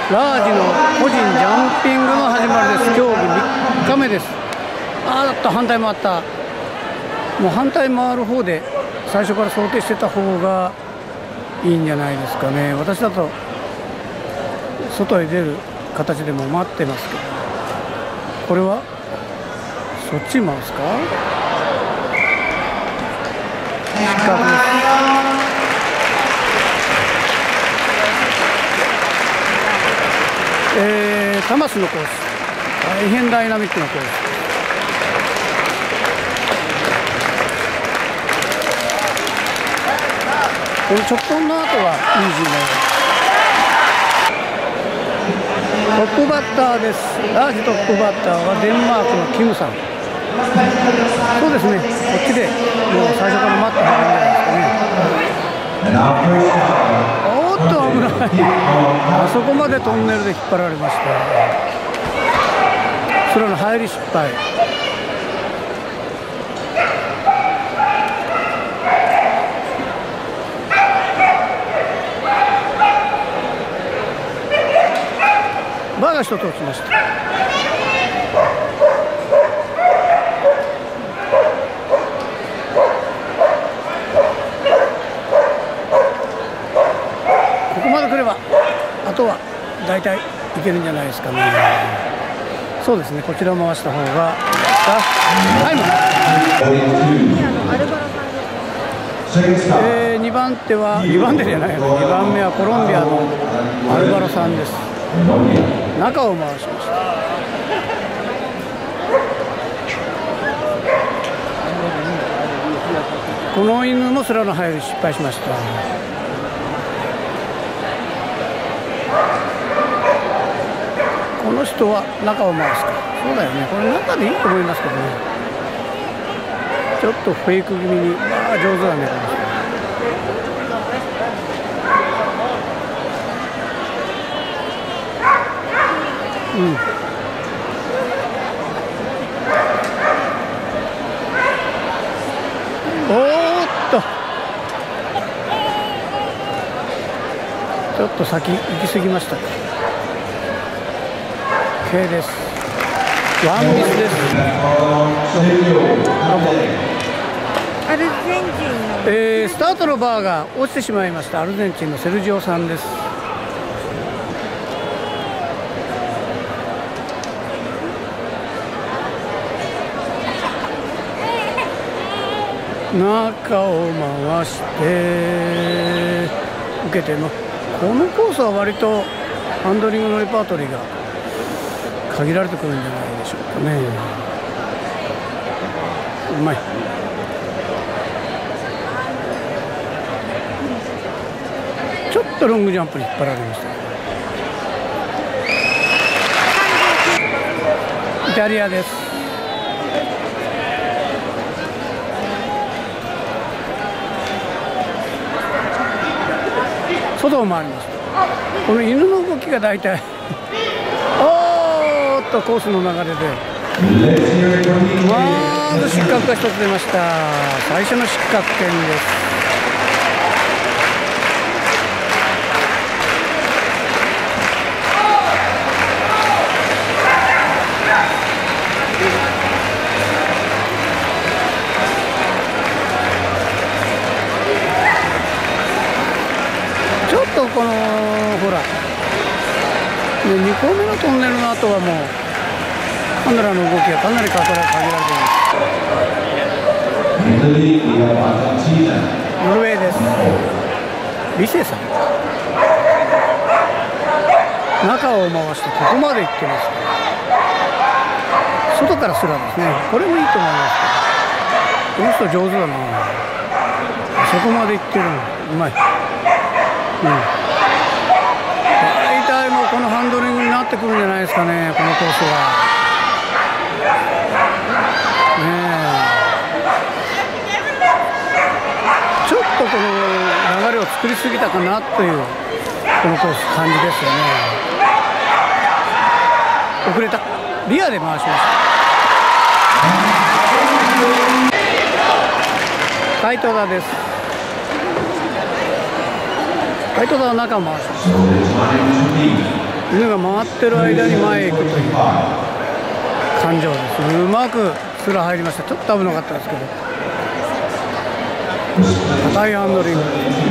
ラージの個人ジャンピングの始まりです。競技3日目です。反対回った。もう反対回る方で最初から想定してた方がいいんじゃないですかね。私だと外へ出る形でも待ってますけど、これはそっち回すか。失格です。タマスのコース、大変ダイナミックなコース。この直ponの後はイージーなトップバッターです。ラージトップバッターはデンマークのキムさん。そうですね、こっちでもう最初から待った方がいいんじゃないですかね。おっと危ない。あそこまでトンネルで引っ張られました。それの入り失敗。バーが一つ落ちました。ここまで来ればあとは大体いけるんじゃないですかね。そうですね、こちらを回した方がタイム。2番手は2番手じゃないの、2番目はコロンビアのアルバロさんです。中を回しました。この犬もスラの入り失敗しました。この人は中を回すか。そうだよね、これ中でいいと思いますけどね。ちょっとフェイク気味に、上手だねこの人。おーっとちょっと先行き過ぎましたか。 OK です。ワンミスです。 アルゼンチンの、 スタートのバーが落ちてしまいました。アルゼンチンのセルジオさんです。中を回して受けての、このコースは割とハンドリングのレパートリーが限られてくるんじゃないでしょうかね。うまい。ちょっとロングジャンプに引っ張られました。イタリアです。外を回りました。この犬の動きが大体おーっとコースの流れでまず失格が一つ出ました。最初の失格点です。このほら、2個目のトンネルの後はもうカメラの動きがかなり限られています。ノルウェーです。リセさん、中を回してここまで行ってますから、外からスラですね。これもいいと思いますけど、この人上手だな。そこまで行ってるのうまい。大体もうこのハンドリングになってくるんじゃないですかね、このコースは。ちょっとこの流れを作りすぎたかなというこのコース感じですよね。遅れた。リアで回しました。タイトダです。タイトダは中を回しました。 犬が回ってる間に前へ行くという感情です。うまくスラ入りました。ちょっと危なかったですけど、硬いハンドリング。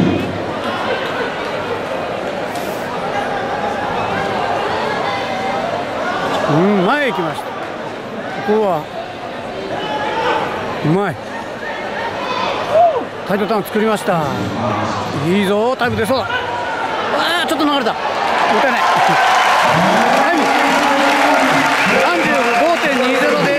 前へ行きました。ここはうまい。タイトターン作りました。いいぞ、タイム出そうだ。ちょっと流れた。もったいない。タイム 35.20 です。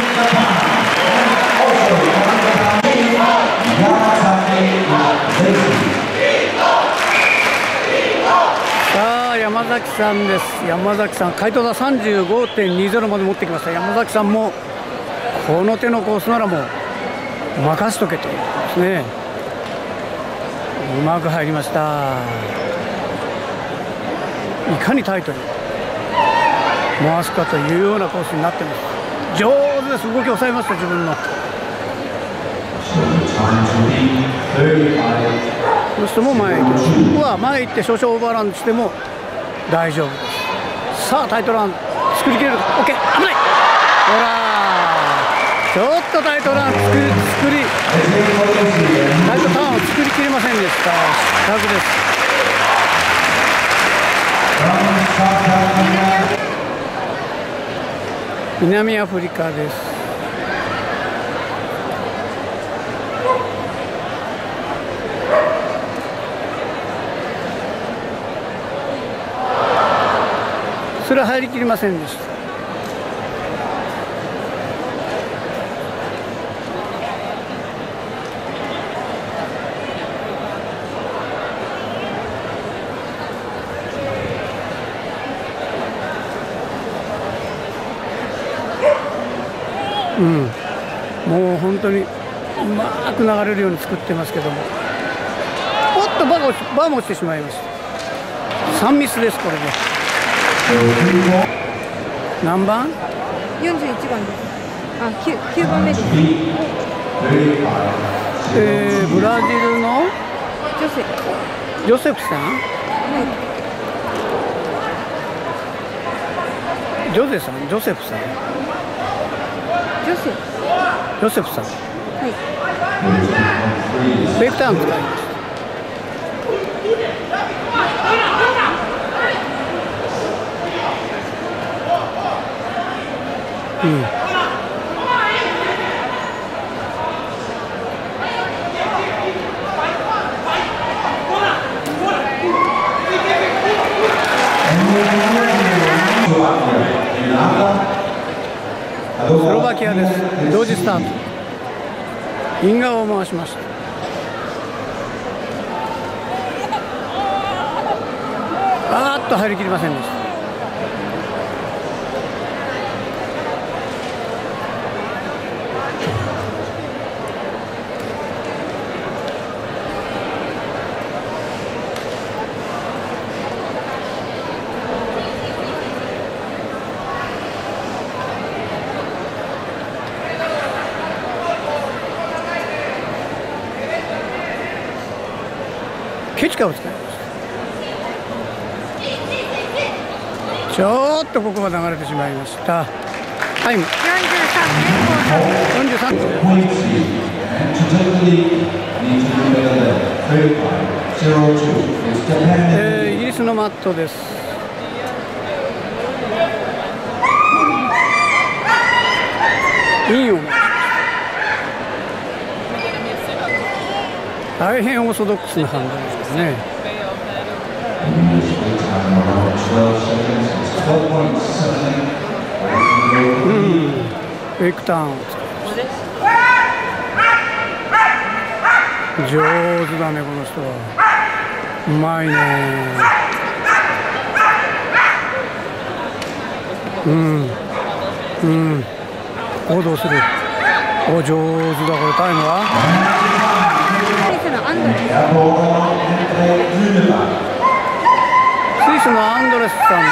さあ山崎さんです。山崎さん、回答が 35.20 まで持ってきました。山崎さんもこの手のコースならもう任しとけということですね。うまく入りました。いかにタイトに回すかというようなコースになっています。上手です。動きを抑えました。自分のこの人も前へ行きます。ここは前へ行って少々オーバーランしても大丈夫です。さあタイトラン作りきれるか。 OK、 危ない。ほらちょっとタイトランタイトターンを作りきれませんでした。失格です。南アフリカです。それは入りきりませんでした。もう本当にうまく流れるように作ってますけども、おっとバーも落ちてしまいました。3ミスです。これで何番 ？41番です。9番目です。 ブラジルのジョセフさん、ジョセフさん、ジョセフさん、 はい。 フェイクターン使いました。スロバキアです。同時スタート。イン側を回しました。入りきりませんでした。ケチカを使いました。ちょっとここが流れてしまいました。タイム43です。イギリスのマットです。インを大変オーソドックスな判断ですね。フェイクターンを使いました。上手だね、この人は。うまいね。行動する。お、上手だ。これタイムはスイスのアンドレスさんです。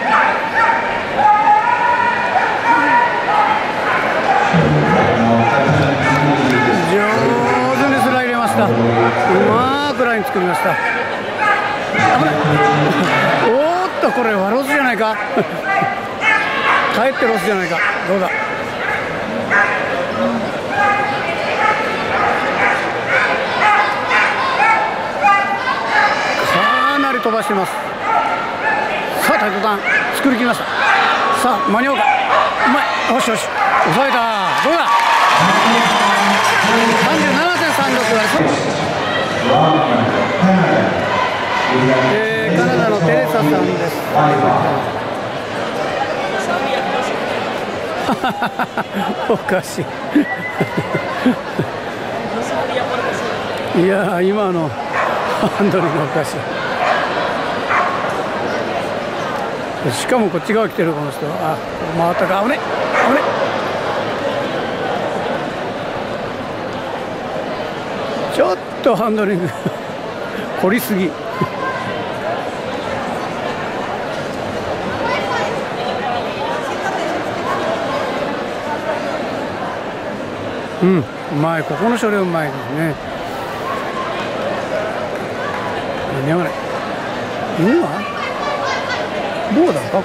上手にスライ入れました。うまくライン作りました。危ない。おーっととこれはロスじゃないかかえってロスじゃないか。どうだ。かなり飛ばしてます。さあタイトターン作りきりました。さあ間に合うか。うまい。よしよし抑えた。どうだ。37.36。カナダのテレサさんです。おかしい。いや今のハンドリングおかしい。しかもこっち側来てるこの人。あ、回ったか。危ね危ね。ちょっとハンドリング凝りすぎ。うん、うまい。ここの処理うまいですね。何やがれ。犬はどうだか。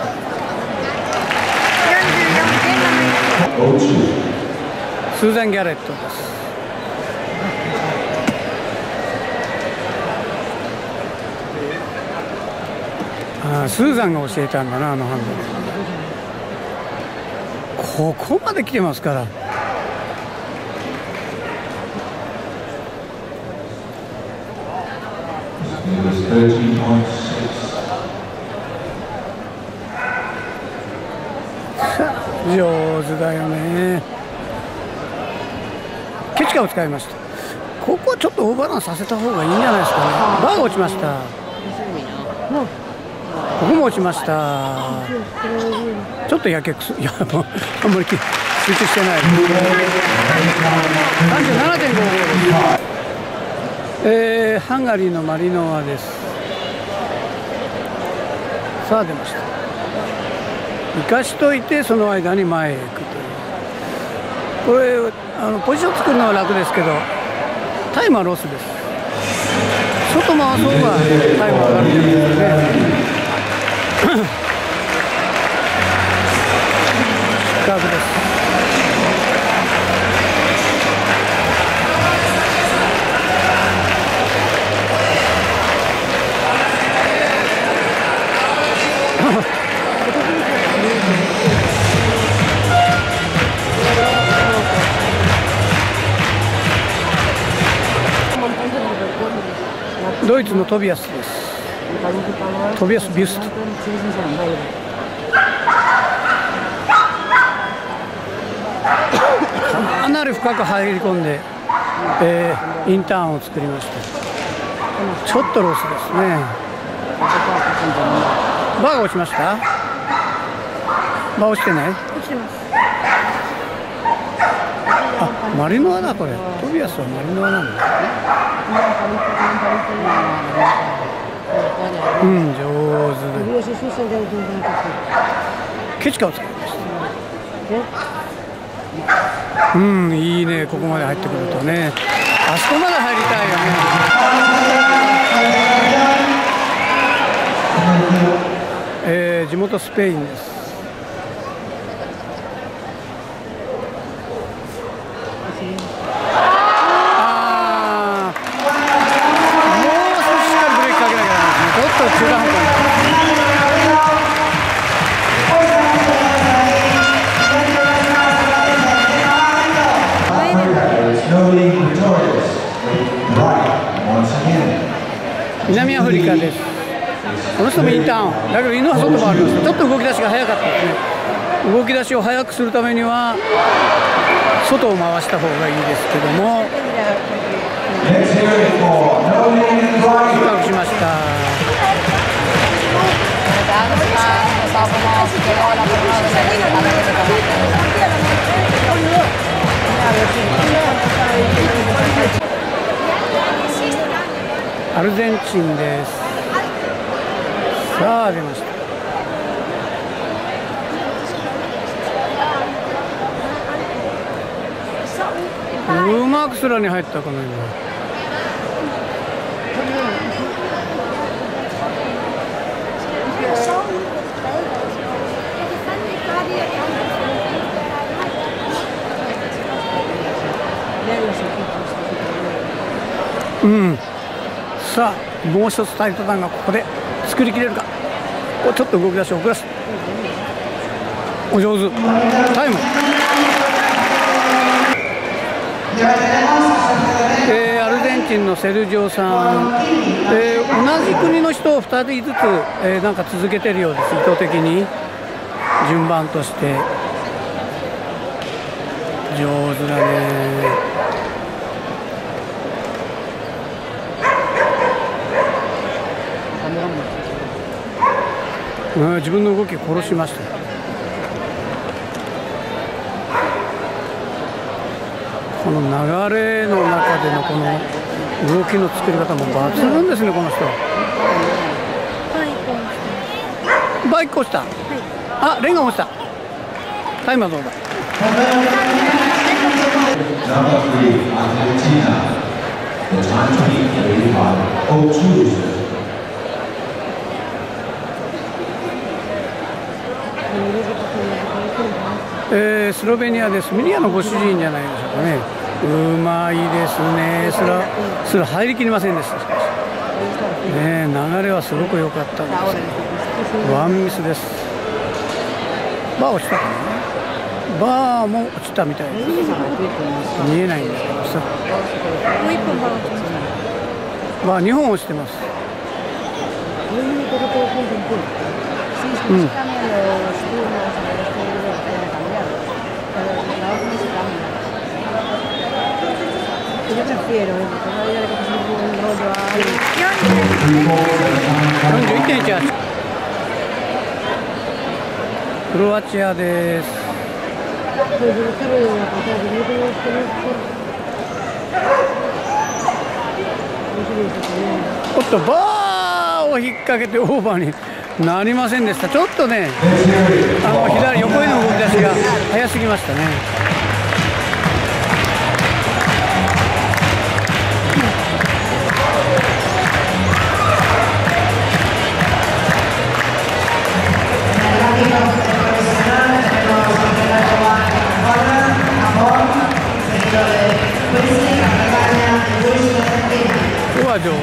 スーザン・ギャレットです。ああ、スーザンが教えたんだな、あのハンドル。ここまで来てますから。上手だよね。ケチカを使いました。ここはちょっとオーバーランさせた方がいいんじゃないですかね。バーが落ちました。ここも落ちました。ちょっとやけくす。いやもうあんまり集中してない。37.55 です。ハンガリーのマリノワです。さあ出ました。生かしといてその間に前へ行くという。これポジション作るのは楽ですけどタイムはロスです。外回そうがタイム上がるんじゃないですかね。失格です。ドイツのトビアスです。トビアス・ビュスト。かなり深く入り込んで、インターンを作りました。ちょっとロスですね。バーが落ちました。バー落ちてない？ 落ちてます。 あ、マリノワだこれ。トビアスはマリノワなんだね。うん、上手で。ケチカを使いました。うん、いいね。ここまで入ってくるとね。あそこまで入りたいよね。地元スペインです。南アフリカです。この人もインターンだけど犬は外回りました。ちょっと動き出しが早かったですね。動き出しを早くするためには外を回した方がいいですけども失格しました。アルゼンチンです。さあ出ました。うまく空に入ったかな今。 うん、さあもう一つタイトダウンがここで作りきれるか。ちょっと動き出しを遅らす。お上手。タイム。アルゼンチンのセルジオさん、同じ国の人を2人ずつ、なんか続けてるようです。意図的に順番として上手だね。自分の動きを殺しました。この流れの中でのこの動きの作り方も抜群ですね、この人。バイク落ちた。はい、あ、レンガ落ちた。タイムはどうだ。スロベニアです。ミリアのご主人じゃないでしょうかね。うまいですね。すら入りきりませんでした。しかしね、流れはすごく良かったんです。ワンミスです。バー落ちたかな。バーも落ちたみたいです。見えないんですけどさ。もう1本バー落ちました。バー2本落ちてます。うん。41.18。クロアチアです。おっと、バーを引っ掛けてオーバーになりませんでした。ちょっとね、左横への動き出しが早すぎましたね。ここは上手。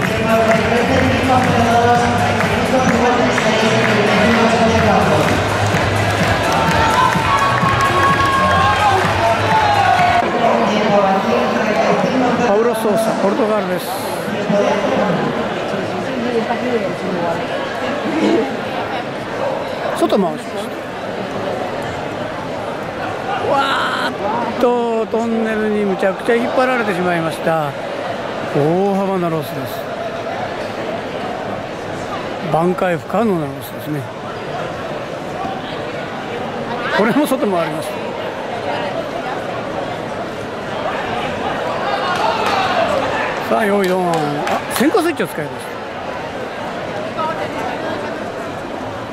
パウロ・ソーサ、ポルトガルです。外回しました。わーっとトンネルにむちゃくちゃ引っ張られてしまいました。大幅なロスです。挽回不可能なロスですね。これも外回りました。さあ用意ドン。先行スイッチを使いました。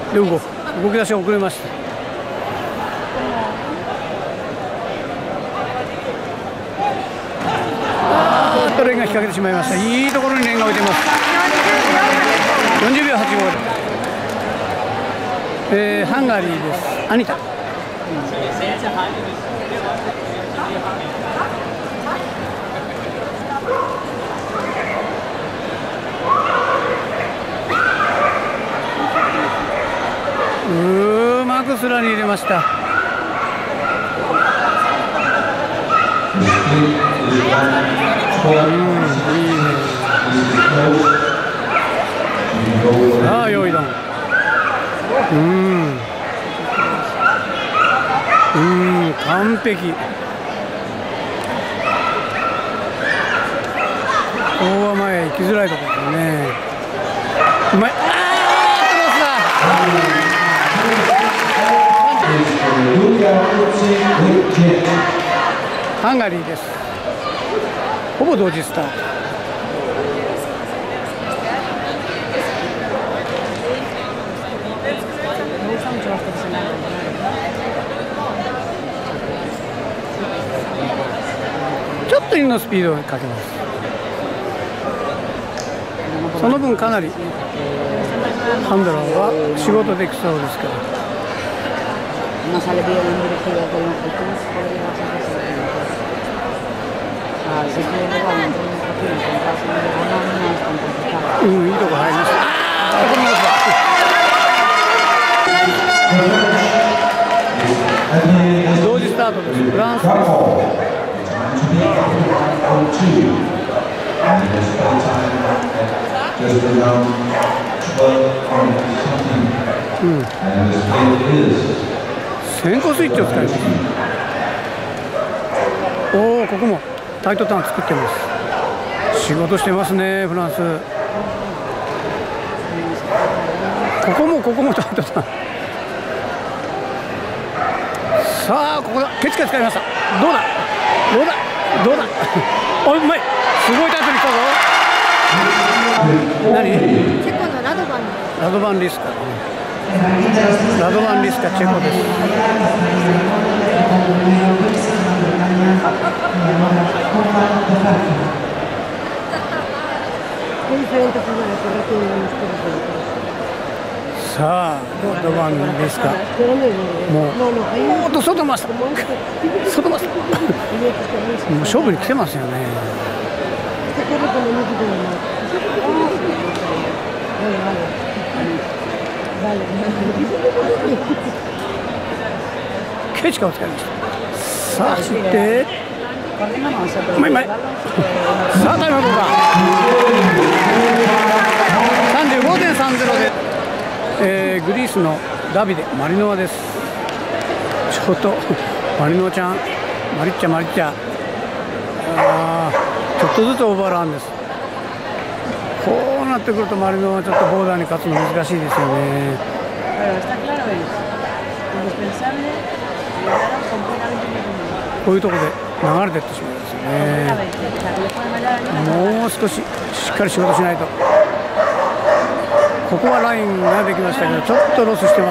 で動き出しが遅れました。レンが引っ掛けてしまいました。いいところにレンが置いています。40秒85で、ハンガリーです。アニタ。うまくスラに入れました。いいね。さあ用意ドン。完璧。ここは前行きづらいところですね。うまい。クロスだ。ハンガリーです。ほぼ同時スタート。ちょっとインのスピードをかけます。その分かなりハンドラーは仕事できそうですから。 うん、いいとこ入りました。同時スタートです。フランスです。うん、先行スイッチを使います。おお、ここもタイトターン作ってます。仕事してますね、フランス。ここもタイトターン。さあ、ここだ。ケチカ使いました。どうだお、うまい。すごいタイトルいったぞ。何？ チェコのラドバンリスカ。ラドバンリスカ、チェコです。さあ、ラドバンリスカ。もっと外回した。もう勝負に来てますよね。ケチカを使いました。さあ走って、うまい。さあタイムはどうだ。35.30 で、グリースのダビデマリノワです。ちょっとマリノワちゃん、マリッチャ、ちょっとずつオーバーランです。こうなってくるとマリノはちょっとボーダーに勝つの難しいですよね。こういうところで流れていってしまいますよね。もう少ししっかり仕事しないと。ここはラインができましたけど、ちょっとロスしてます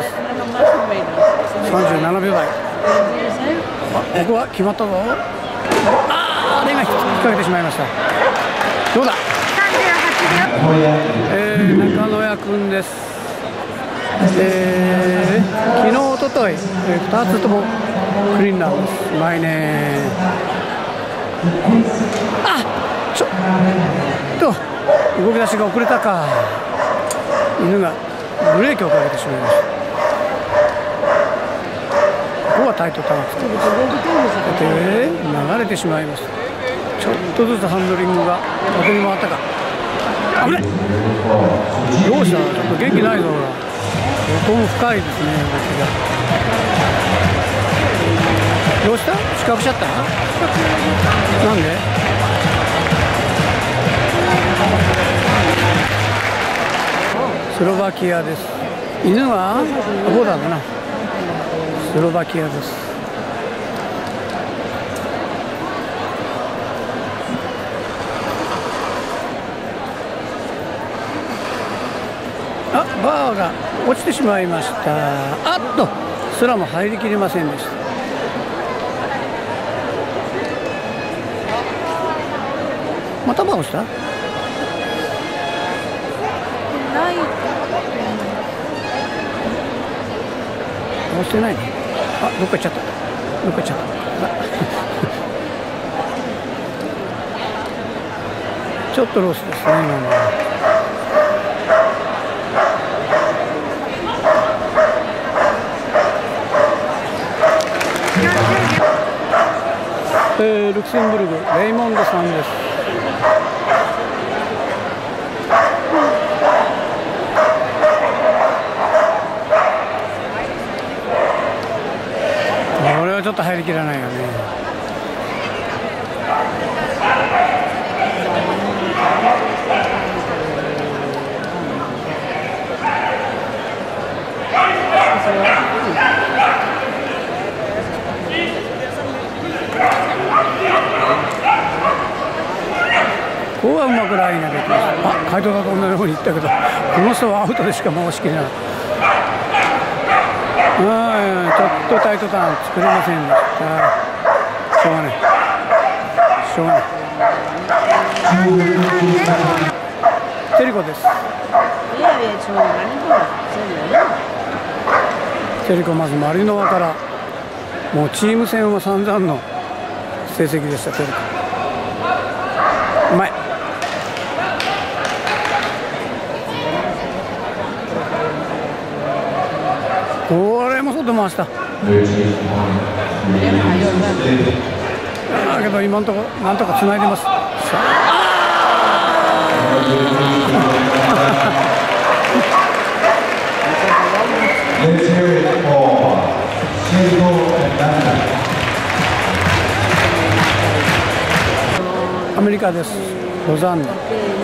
。37秒台。ここは決まったぞ。あれが引っ掛けてしまいました。どうだ。中野谷君です。昨日、おととい、2つともクリーンなんです。うまいね。ちょっと動き出しが遅れたか。犬がブレーキをかけてしまいました。ここはタイトターンつけて流れてしまいました。ちょっとずつハンドリングが後に回ったか。危ない。どうした。ちょっと元気ないぞ。ほら、ここも深いですね、動きが。どうした。失格しちゃった。なんで。スロバキアです。犬はボーダーだな。スロバキアです。バーが落ちてしまいました。スラも入りきれませんでした。またバー落ちた。落ちてないね。どっか行っちゃった。ちょっとロスですね、今の。ルクセンブルグ、レイモンドさんです。これはちょっと入りきらないよね。ここはうまくラインができます。回答だと同じように言ったけど、この人はアウトでしか回しきれない。ちょっとタイトターン作れませんでした。しょうがない。テリコです。テリコ、まずマリノワからもうチーム戦は散々の成績でした。テリコうまい。これも外回した。だけど今のところなんとかつないでます。アメリカです。ロザンヌ。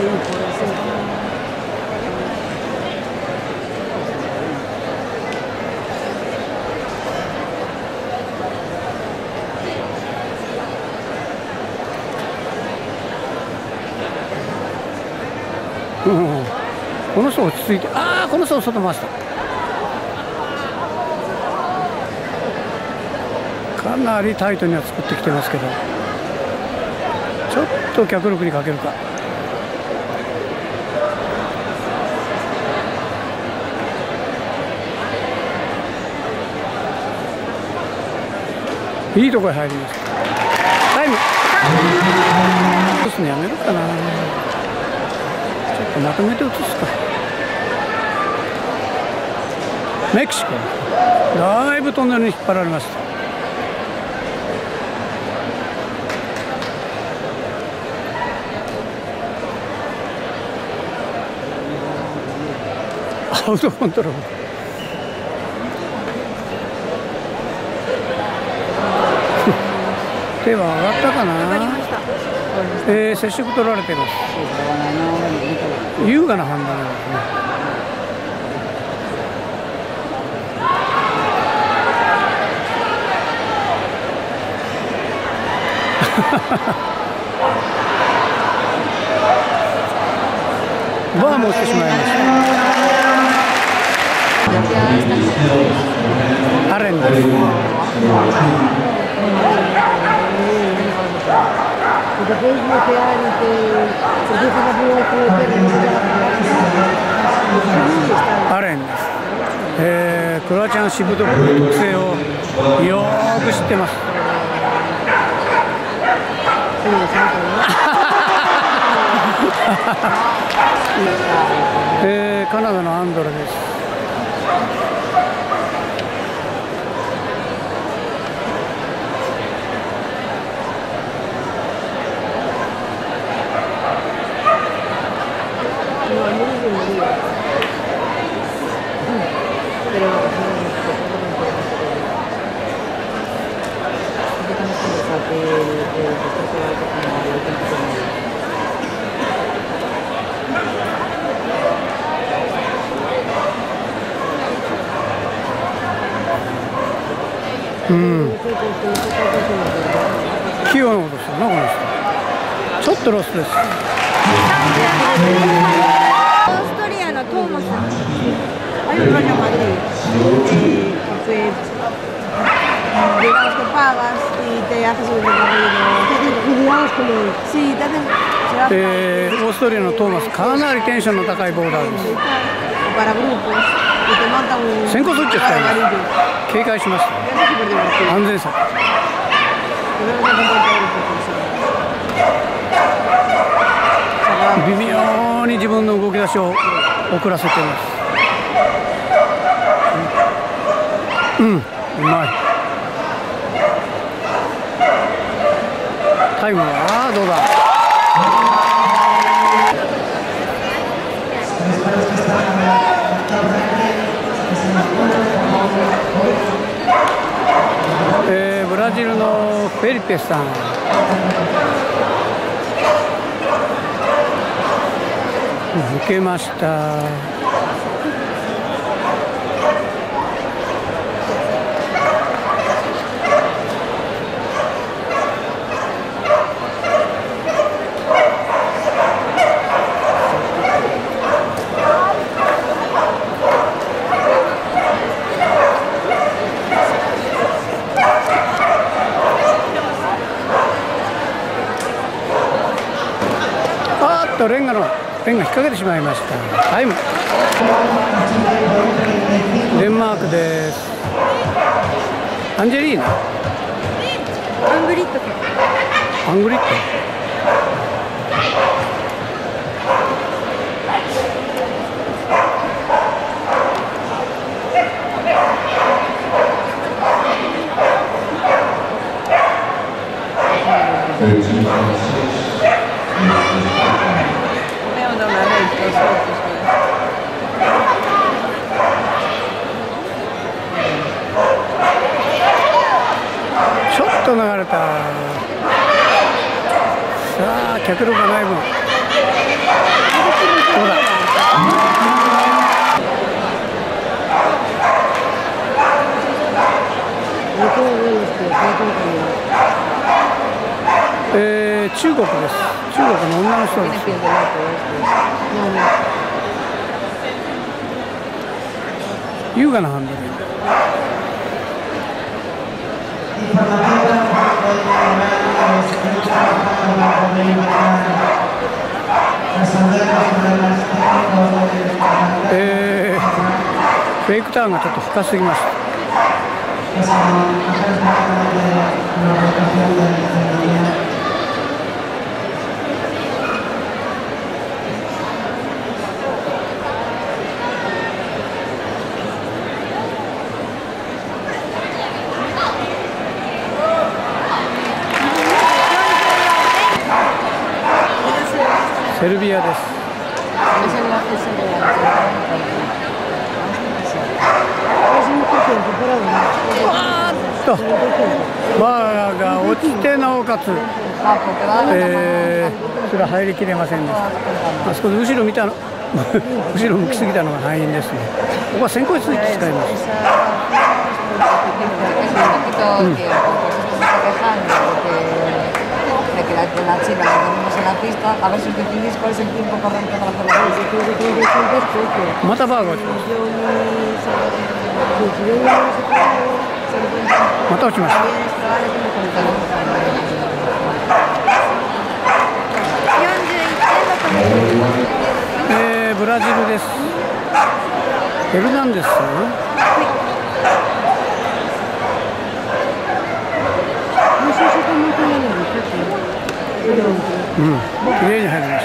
この人落ち着いて、この人外回した。かなりタイトには作ってきてますけど、ちょっと脚力にかけるか。いいところへ入ります。タイム。落とすのやめるかな。ちょっとまとめて落とすか。メキシコ。だいぶトンネルに引っ張られました。アウトコントロール。手は上がったかな。接触取られてます。優雅な判断なんですね。バーも落ちてしまいました。アレンです。アレンです。クロアチアのしぶとく特性をよーく知ってます。カナダのアンドレです。器用なことですよな、この人。ちょっとロスです。 オーストリアのトーマス。オーストリアのトーマス、かなりテンションの高いボーダーです。先行スイッチを使います。警戒しました。安全策。微妙に自分の動き出しを遅らせています。うまい。タイムはどうだ。ブラジルのフェリペさん。抜けました。レンガ引っ掛けてしまいました。タイム。デンマークです。アンジェリーナ。アングリット。 アングリット。 ちょっと流れた。さあ脚力がない分どうだ。中国です。中国の女の人です。優雅なハンドル。フェイクターンがちょっと深すぎました。セルビアです。バーが落ちてなおかつ、それは入りきれませんでした。あそこで後ろ見たの後ろ向きすぎたのが敗因ですね。ここは先行スイッチ使います。 La China la tenemos en la pista, a ver si decidís cuál es el tiempo correcto para hacer la pista. またバーが落ちました。また落ちました。ブラジルです。エルナンデス。綺麗に入りました。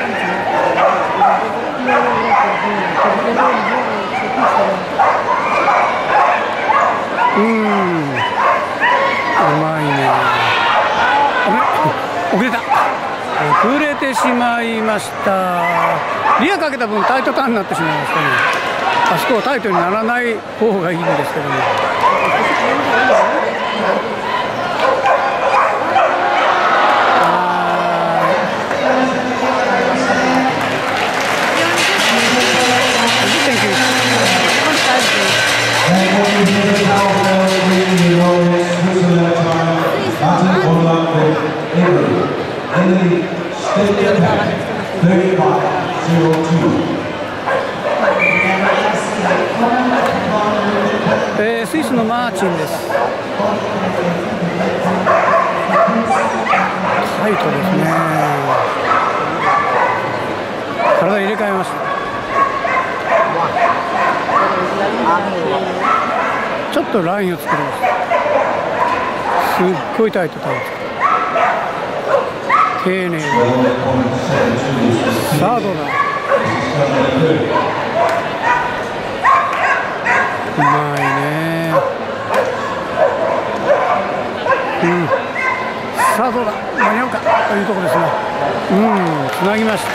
うまいね。遅れた。遅れてしまいました。リアかけた分タイトターンになってしまいましたね。あそこはタイトにならない方がいいんですけども。スイスのマーチンです。タイトですね。体入れ替えました。ちょっとラインを作ります。すっごいタイト。丁寧に。さあどうだ。うまいね。さあどうだ。間に合うかというところですね。つなぎました。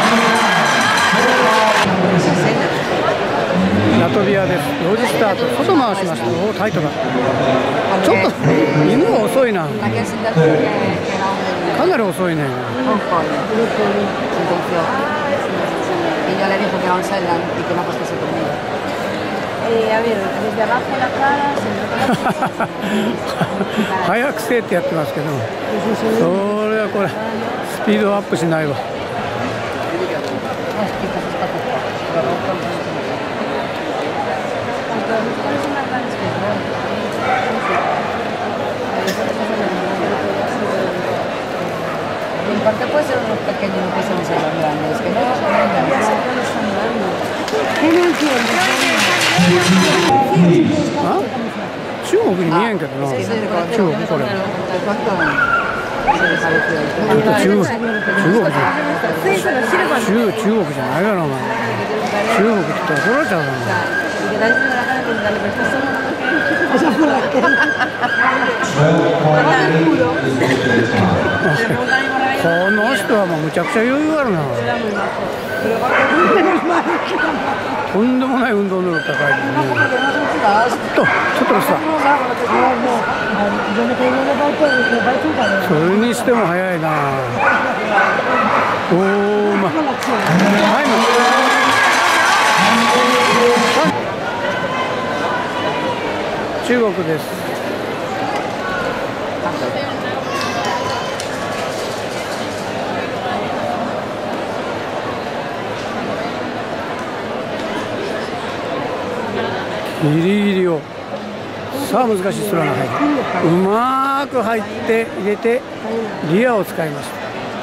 ラトビアです。同時スタート。外回しました。おお、タイトだ。ちょっと犬は遅いな。かなり遅いね。早くせえってやってますけど、それはこれスピードアップしないわ。 Aparte puede ser unos pequeños, no puede ser unos grandes, que no 中国に見えんけどな。中国これ。中国じゃないだろお前。中国って言ったら怒られちゃうからな。 この人はもうむちゃくちゃ余裕あるな。とんでもない運動能力高いですね。ちょっとですか。それにしても速いな。おお、まあ、はい、中国です。ギリギリを、さあ難しいスラの入り、うまく入って入れてリアを使いました。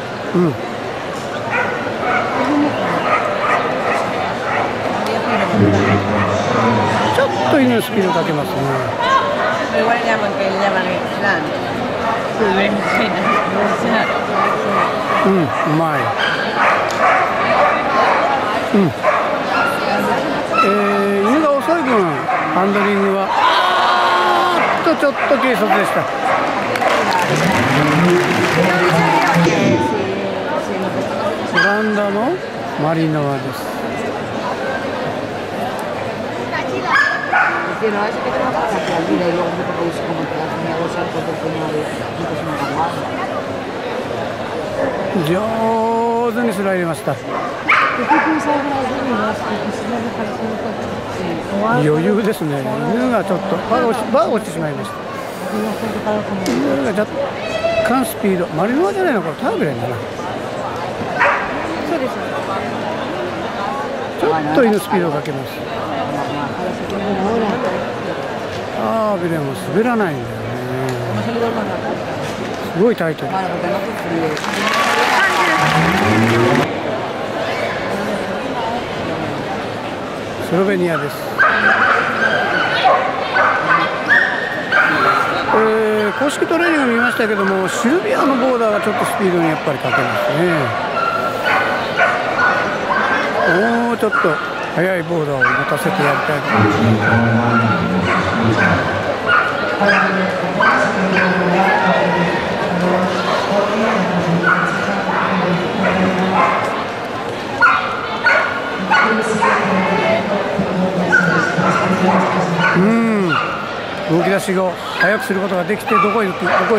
ちょっと犬のスピードかけますね。うまい。犬が遅い分ハンドリングはちょっと軽率でした。オランダのマリノワです。上手にスライドました。余裕ですね。犬がちょっとバー落ちてしまいました。犬が若干スピード、マリノワじゃないの、これターブレンだな。 そうです。 ちょっと犬スピードをかけます。ターブレンも滑らないんだよね。すごいタイトル。スロベニアです。公式トレーニング見ましたけども、シルビアのボーダーがちょっとスピードにやっぱりかけますね。もうちょっと速いボーダーを持たせてやりたいと思います。動き出しを速くすることができて、どこ行く。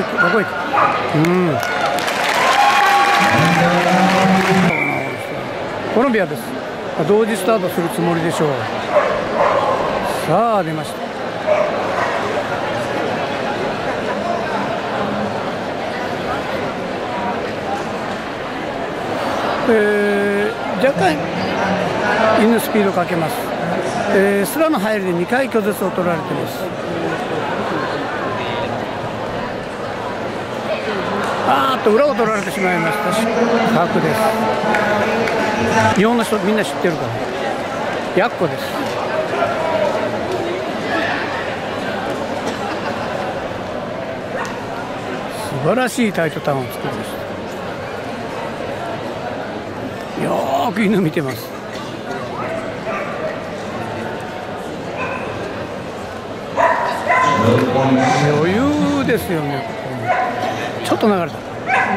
コロンビアです。同時スタートするつもりでしょう。さあ出ました。若干犬スピードかけます。スラの入りで2回拒絶を取られています。裏を取られてしまいました。失格です。日本の人みんな知ってるから。やっこです。素晴らしいタイトターンを作りました。よーく犬見てます。余裕ですよね。ちょっと流れた。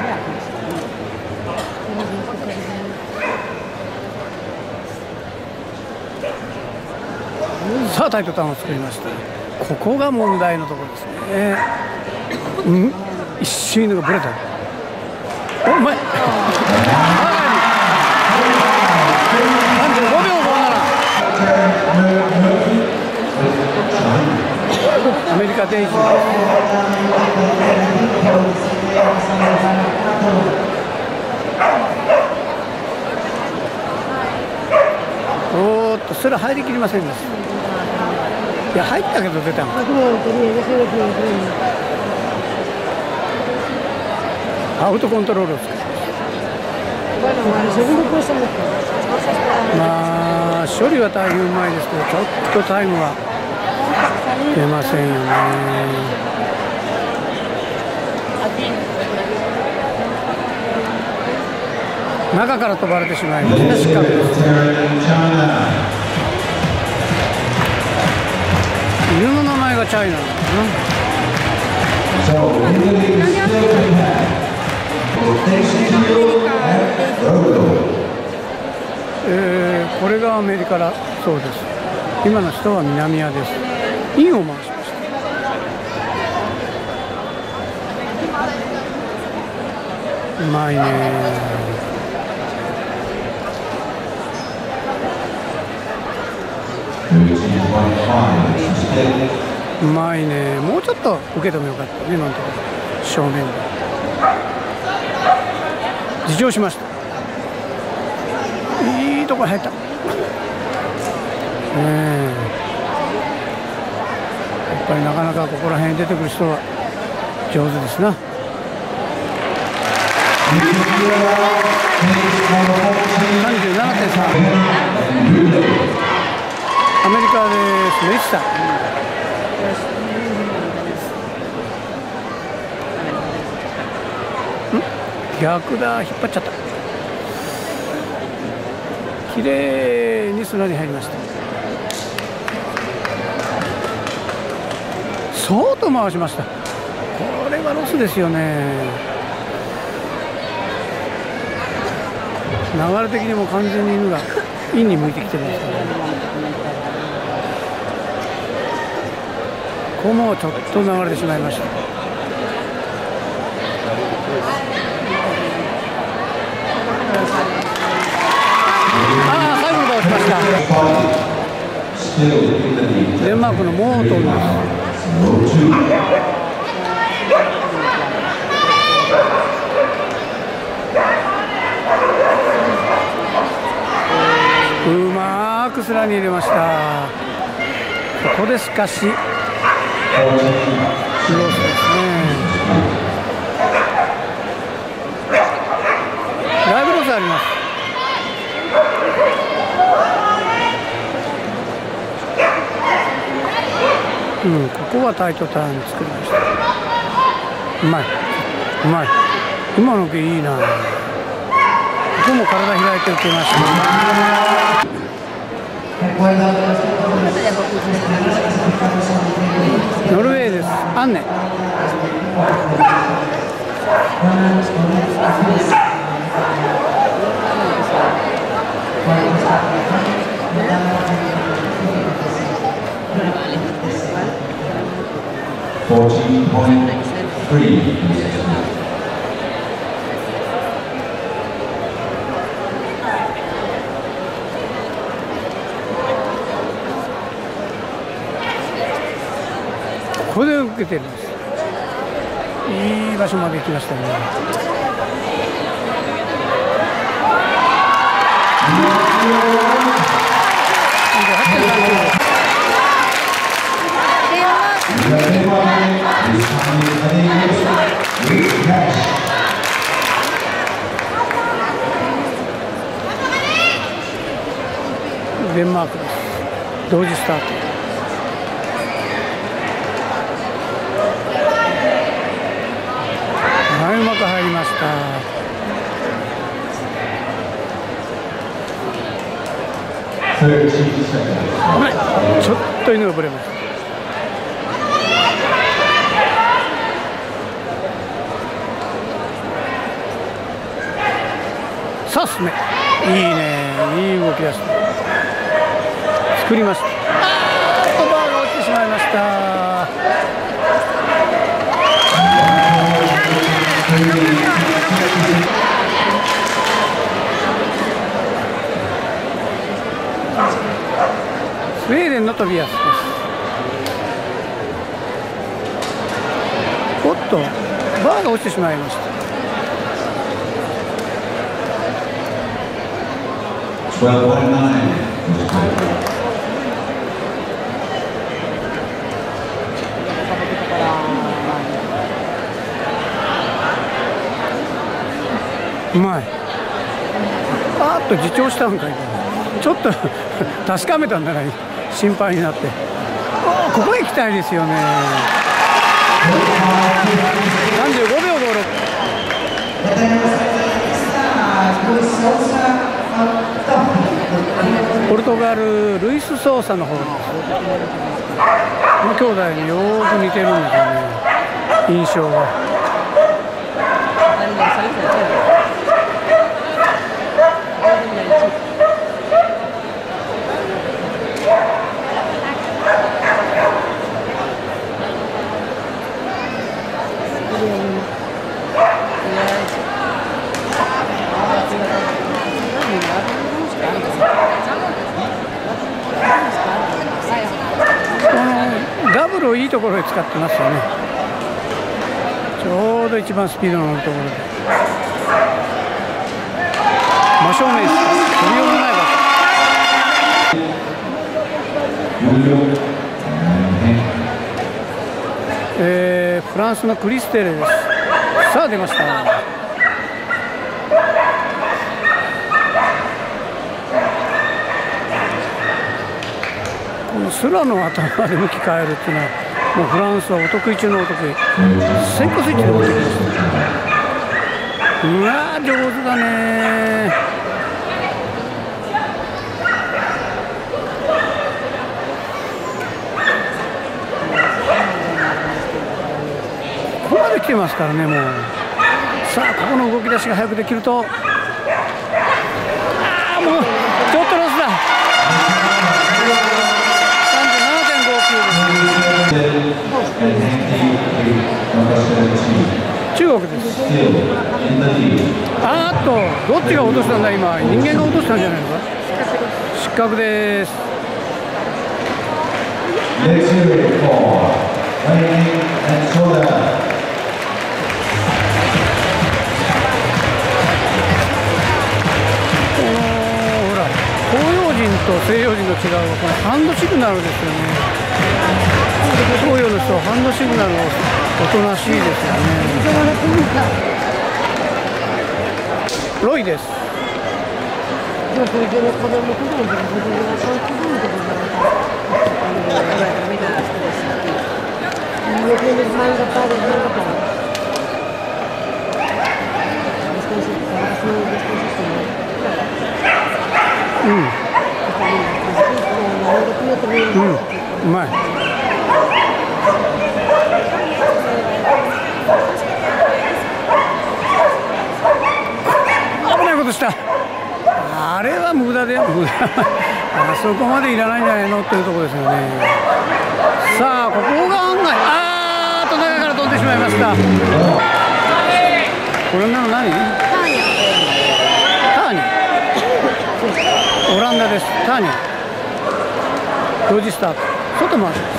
さあタイトターンを作りました。ここが問題のところですね。一瞬犬がブレた。お前35秒57。アメリカデイジー。それは入りきりませんでした。いや、入ったけど出たの。アウトコントロールを使います。まあ処理は大変うまいですけど、ちょっとタイムは出ませんよね。中から飛ばれてしまいました。失格です。犬の名前が違チャイナなんだな。これがアメリカだそうです。今の人は南アです。インを回しました。うまいね。うまいね。もうちょっと受けてもよかったね。今のところ正面で自重しました。いいところ入った。やっぱりなかなかここら辺に出てくる人は上手ですな。37.3 アメリカです。メッサ逆だ、引っ張っちゃった。綺麗に砂に入りました。そうと回しました。これはロスですよね。流れ的にも完全に犬がインに向いてきてますから、ここもちょっと流れてしまいました。最後の場をしました。デンマークのモートンです。うまくスラに入れました。ここでしかしロスですね。ライブロスあります。ここはタイトターン作りました。うまい、うまい。今の毛いいな。ここも体開いて受けました。ノルウェーです。アンネ。ここで受けてるんです。いい場所まで行きましたね。デンマークです。同時スタート。はい、うまく入りました。ちょっと犬がぶれました。さあ進め。いいね、いい動き出した。作りました。バーが落ちてしまいました。スウェーデンのトビアスです。おっと、バーが落ちてしまいました。うまい。自重したんかい。ちょっと確かめたんだから心配になって、ここへ行きたいですよね。35秒56。 ポルトガル、ルイス・ソーサの方です。この兄弟によーく似てるんですよね、印象が。ダブルをいいところで使ってますよね。ちょうど一番スピードの乗るところで真正面です。飛びようのない場所。フランスのクリステレです。さあ出ました。このスラの頭で向き変えるっていうのはもうフランスはお得意中のお得意。先行スイッチで持ってきました。うわー上手だね。ここまで来てますからね。もうさあここの動き出しが早くできると、ああもうちょっとロスだ。中国です。あーっとどっちが落としたんだ。今人間が落としたんじゃないのか。失格です。ほら東洋人と西洋人の違うこのハンドシグナルですよね。東洋の人はハンドシグナルおとなしいですよね。ロイです。うまい。危ないことした。あれは無駄で、無駄あそこまでいらないんじゃないのっていうところですよね。さあここが案外中から飛んでしまいました。これなの何？ターニオランダです。ターニ同時スタート。外回します。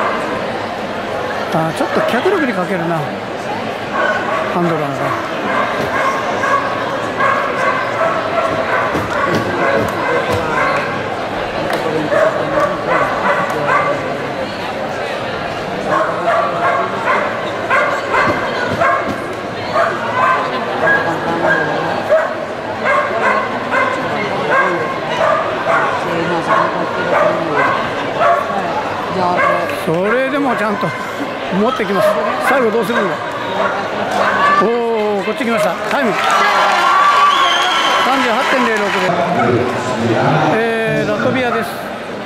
ちょっと脚力にかけるな、ハンドラーが。それでもちゃんと持ってきます。最後どうするんだ。おお、こっち来ました。タイム 38.06 で、ラトビアです。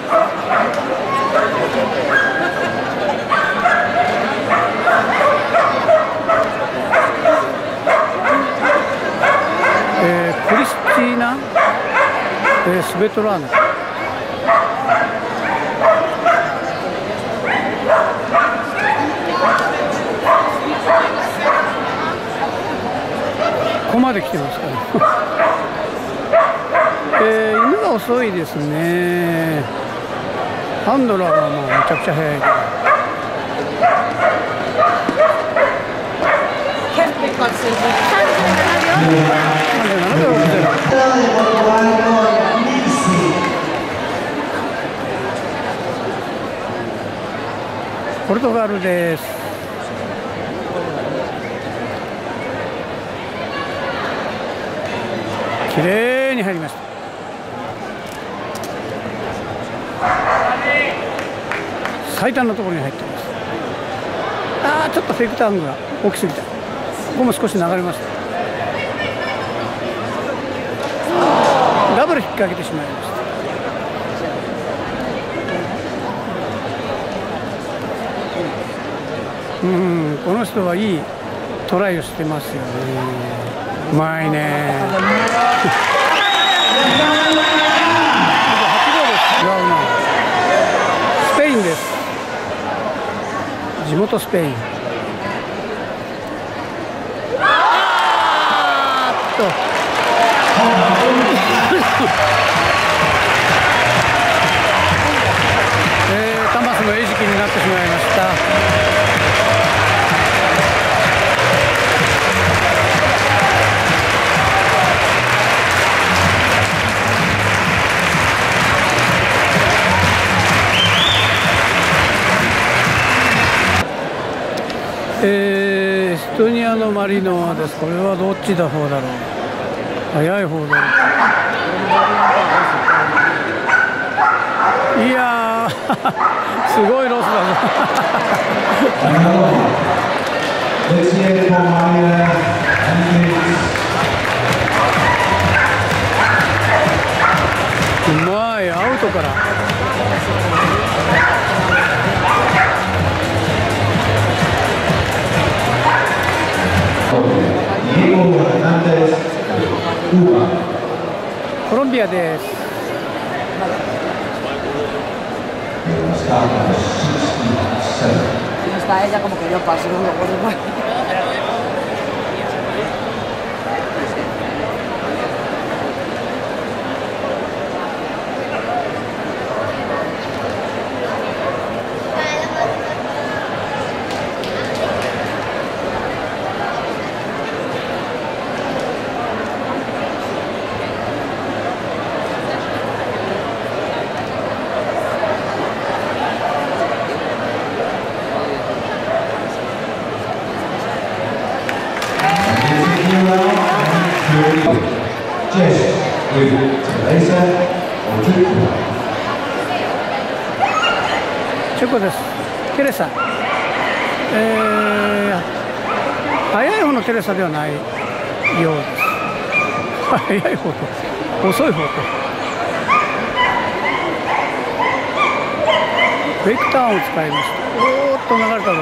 クリスティーナ、スベトラーナ。ここまで来てますから、犬が遅いですね。ハンドラーがもうめちゃくちゃ速い。ポルトガルです。綺麗に入りました。最短のところに入っています。ちょっとフェイクターンが大きすぎた。ここも少し流れました。ダブル引っ掛けてしまいました。 この人はいいトライをしてますよね。うまいね。8号です。違うな。スペインです。地元スペイン。タマスの餌食になってしまいました。エストニアのマリノアです。これはどっちだ方だろう。早い方だろう。いやーすごいロスだぞ。うまい、アウトから。コロンビアです。 Está ella como que yo paso, no lo puedo ver. チェコです。テレサ。速い方のテレサではないようです。速い方と遅い方と。ブレイクターンを使いました。おーっと流れたぞ。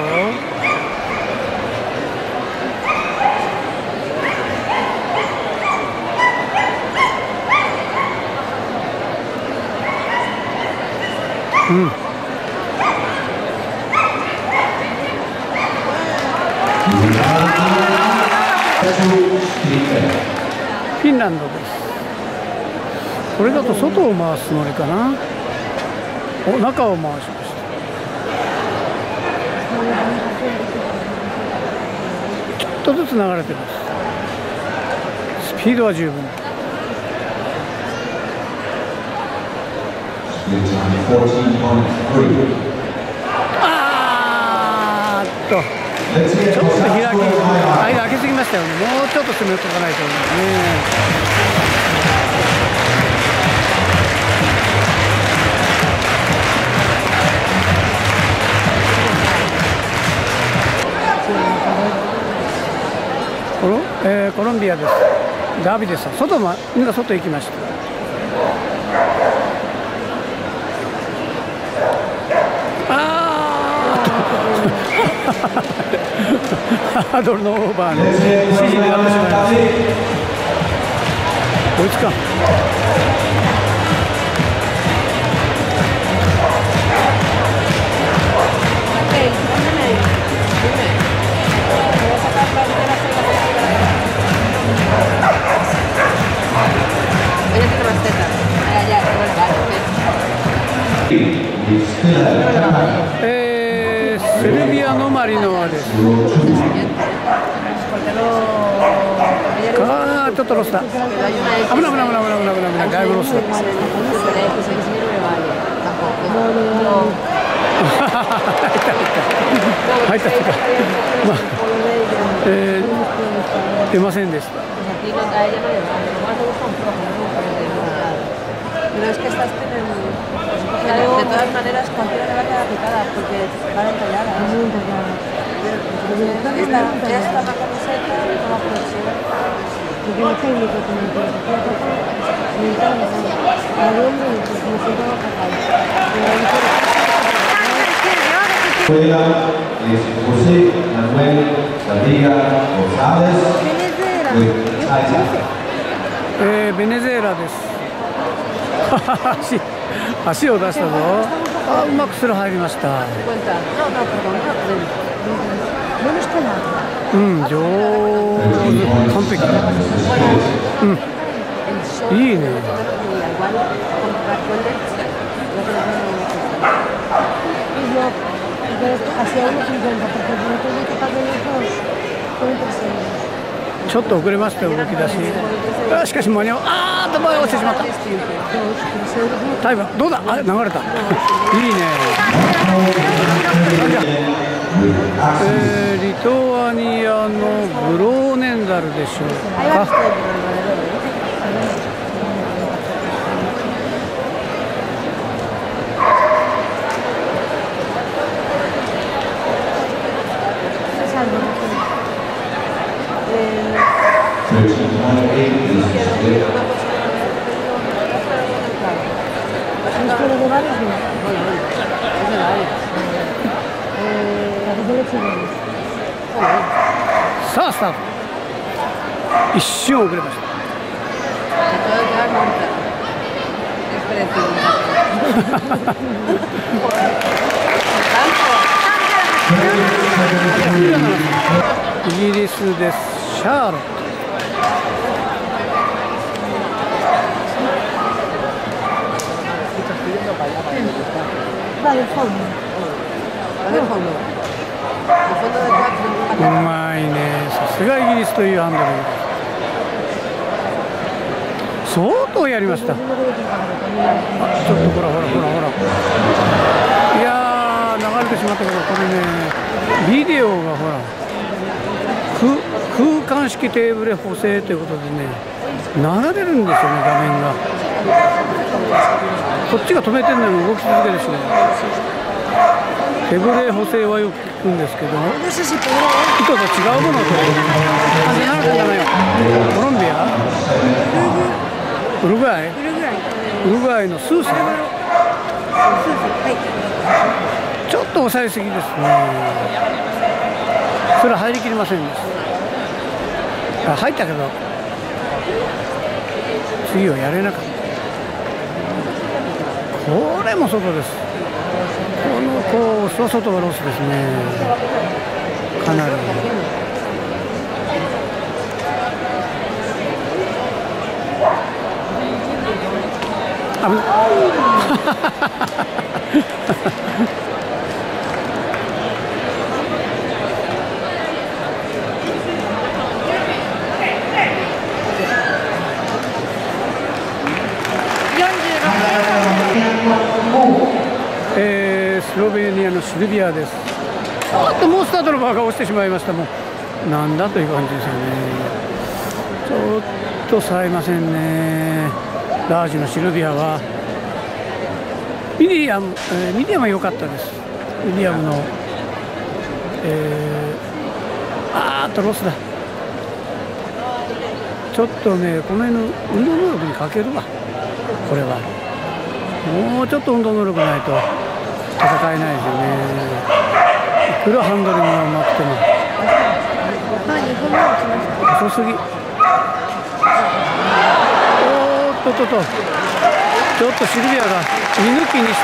フィンランドです。これだと外を回すつもりかな。お、中を回しました。ちょっとずつ流れてます。スピードは十分。あーっとちょっと開き、間開けすぎましたよね。もうちょっと攻めとかないとね。コロンビアです。ダービーです。みんな外行きました。ハードルのオーバーの指示になってしまいました。追いつかん。セルビアのマリノアです。あー、ちょっとロスだ。危ない。だいぶロスだ。入った。まあ、出ませんでした。 Pero es que estás teniendo... De todas maneras, cualquiera le va a quedar picada porque van entalladas. Esta la camiseta no va a poder ser. Porque no técnico como el que se puede tocar, a hombre y pues me siento a ベネズエラです。足を出したぞ。あ、うまくスルー入りました。うん、上手、完璧。うん、いいね。ちょっと遅れましたよ、動き出し。あ、しかし間に合う。あーっと前落ちてしまった。タイムどうだ。あ、流れた。いいね。リトアニアのブローネンダルでしょうか。さあスタート。一瞬遅れました。イギリスです。シャーロット。うまいね。さすがイギリスというハンドリング。相当やりました。あ、ちょっとほらほらほらほら。いやー、流れてしまったけど、これね、ビデオがほら空間式テーブル補正ということでね、流れるんですよね、画面が。こっちが止めてるのに動き続けてしまう。手ブレ補正はよく聞くんですけど、糸と違うものを取る。コロンビア、ウルグアイのスーサ、ちょっと抑えすぎですね。それは入りきりませんでした。入ったけど次はやれなかった。これも外です。このコースは外がロスですね。かなり危ない。スロベニアのシルビアです。あっと、もうスタートのバーが落ちてしまいました。もうなんだという感じですよね。ちょっと冴えませんね。ラージのシルビアはミディアムは良かったです。ミディアムの、あーっとロスだ。ちょっとね、この辺の運動能力に欠けるわ。これはもうちょっと運動能力ないと戦えないですよね。いくらハンドリングがうまくても遅すぎ。おーっとちょっとシルビアが見抜きにして、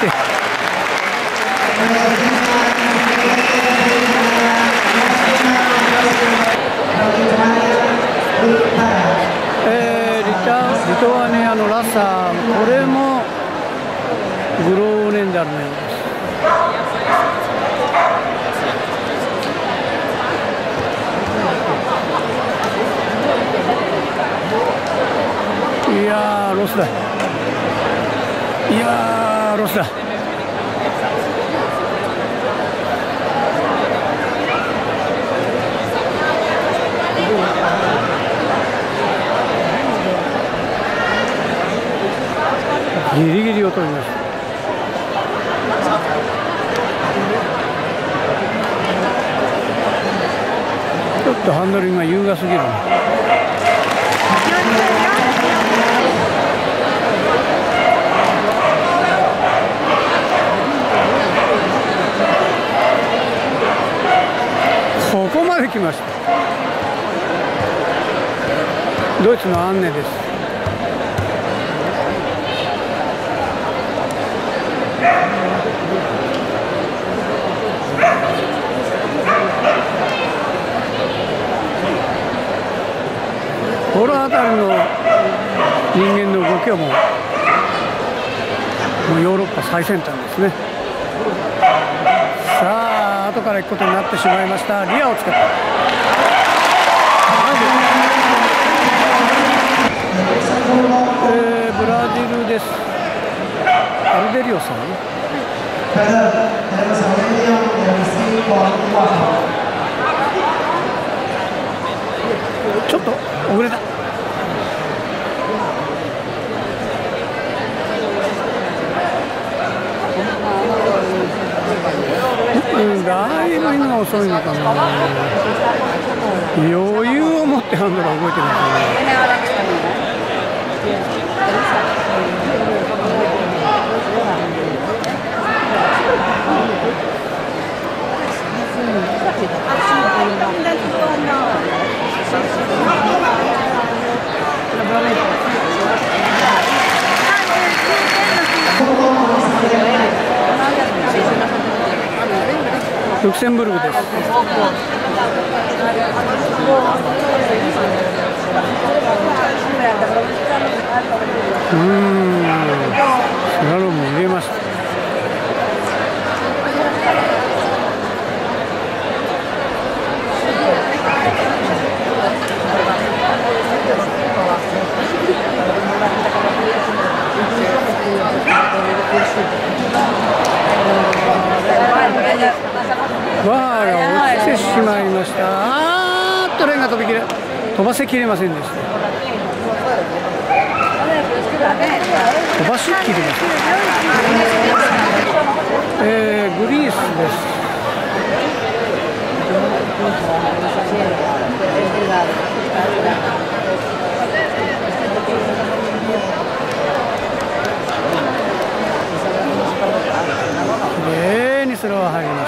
リトアニアのラサー、これもグローネンダルのようです。いやー、ロスだ。いやー、ロスだ。ギリギリを取りました。ちょっとハンドリングが優雅すぎる。 まで来ました。ドイツのアンネです。この辺りの人間の動きはもうヨーロッパ最先端ですね。さあ後から行くことになってしまいました。リアを使ったブラジルです。アルデリオさん、ちょっと遅れた。だいぶ今遅いのかな。余裕を持ってハンドルが動いてるんですルクセンブルクです。スラローム入れました。バーが落ちてしまいました。レーンが飛ばせきれませんでした。飛ばしきれません。グリースです。きれいにスローが入りました。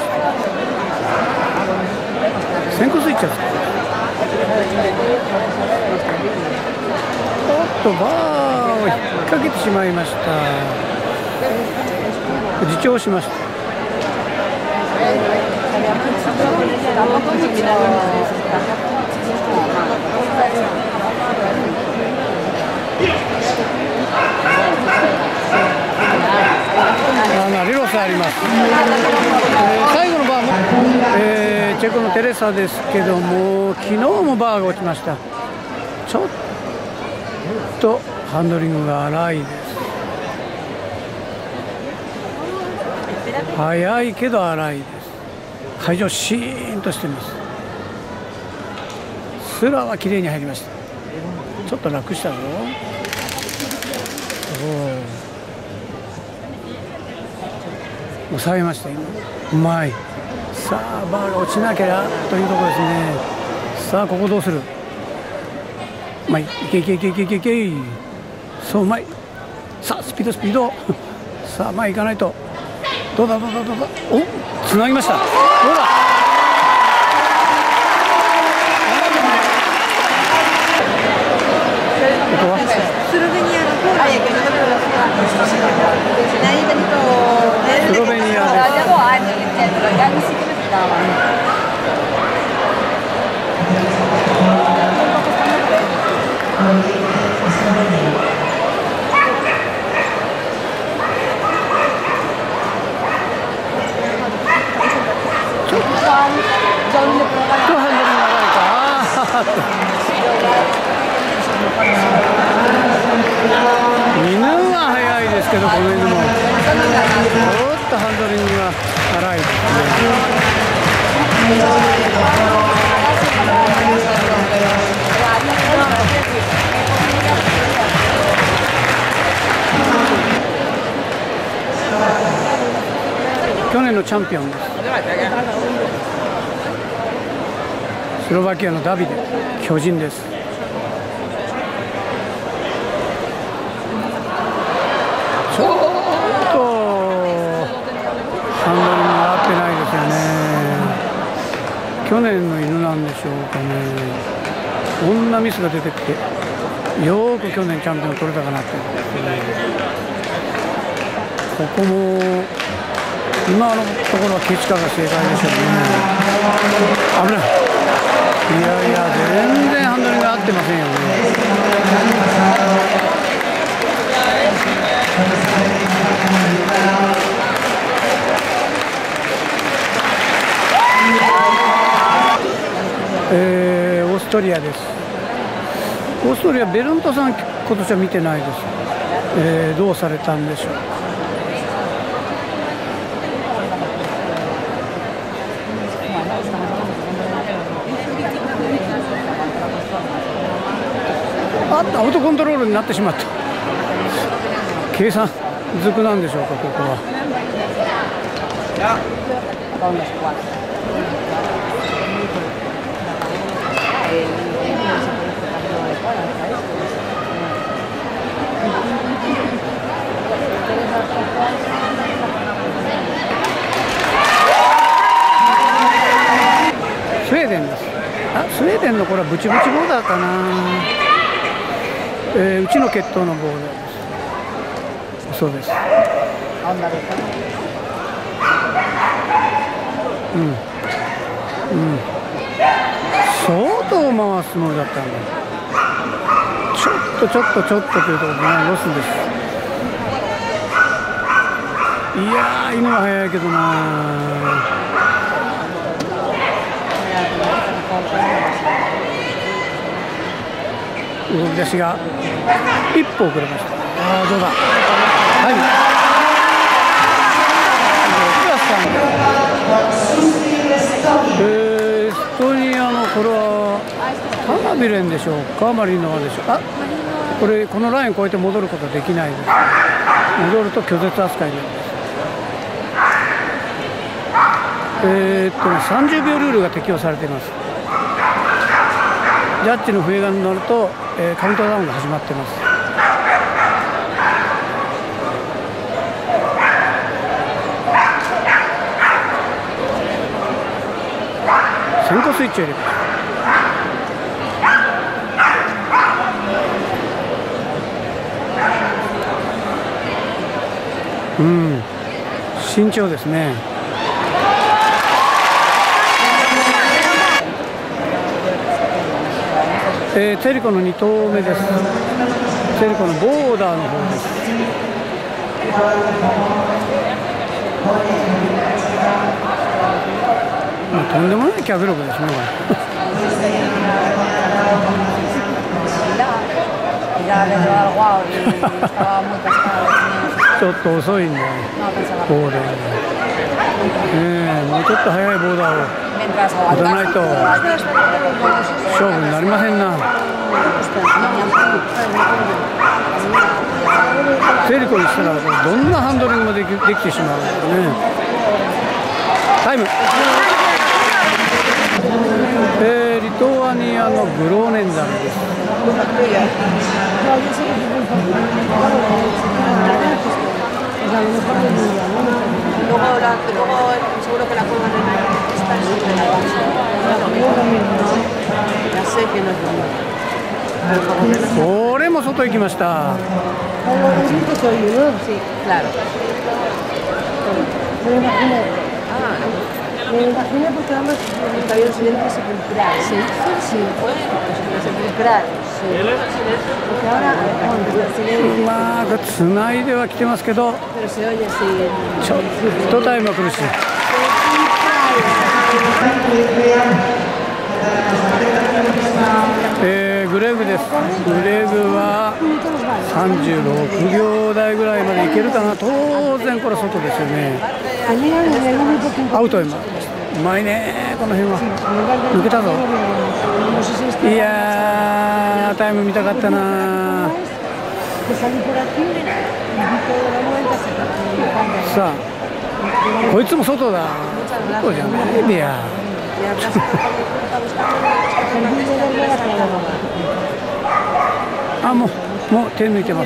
先行スイッチですか。おっとバーを引っ掛けてしまいました。自重しました。リロスあります。最後のバーも、チェコのテレサですけども、昨日もバーが落ちました。ちょっとハンドリングが荒いです。速いけど荒いです。会場シーンとしています。スラは綺麗に入りました。ちょっと楽したぞ。抑えました今。うまい。さあバーが落ちなきゃというところですね。さあここどうする。うまい。いけいけいけいけいけいけ。そううまい。さあスピードスピード。さあ前行かないと。どうだどうだどうだ。お、つなぎました。どうだ。ここはスロベニアのスロベニアです。ちょっとハンドル長いか。犬は速いですけど、この犬もちょっとハンドリングが荒いですね。去年のチャンピオンです。スロバキアのダビデ、巨人です。ちょっとハンドリングが合ってないですよね。 去年の犬なんでしょうかね。こんなミスが出てきて、よく去年チャンピオン取れたかなって、ここも今のところはケチカが正解でしょうね。危ない。いやいや、全然ハンドリング合ってませんよね。オーストリアです。オーストリア、ベルントさん、今年は見てないです。どうされたんでしょうか。あった、アウトコントロールになってしまった。計算づくなんでしょうか、ここは。スウェーデンです。スウェーデンのこれはブチブチボーダーかな。うちの血統のボーダーです。そうです。相当回すつもりだったんだ。ちょっとというところでね、ロスです。いやー、犬は速いけどな。動き出しが一歩遅れました。どうだ。はい。エストニアのこれはカナビレンでしょうか、マリノワでしょう。このライン越えて戻ることはできないです。戻ると拒絶扱いになります。30秒ルールが適用されています。ジャッジの笛が鳴ると、カウントダウンが始まっています。先行スイッチを入れます。慎重ですね。テリコの2投目です。テリコのボーダーの方です。とんでもない脚力ですね。ちょっと遅いんで、ボーダーもうちょっと速いボーダーを打たないと勝負になりませんな。テリコにしたらどんなハンドリングもできてしまうんですね。タイム。リトアニアのグローネンザルです。これも外行きました。 Me imagino porque vamos porque había un silencio sepulcral. ¿Sí? Sí, sepulcral. Sí. Porque ahora silencio. うまくつないではきてますけど、 Pero se oye así. ちょっとタイムは苦しい。グレグです。グレグは36秒台ぐらいまでいけるかな。当然これ外ですよね。アウト今。うまいね、この辺は。抜けたぞ。いやー、タイム見たかったな。さあ、こいつも外だ。外じゃないんだよ。もう手抜いてます。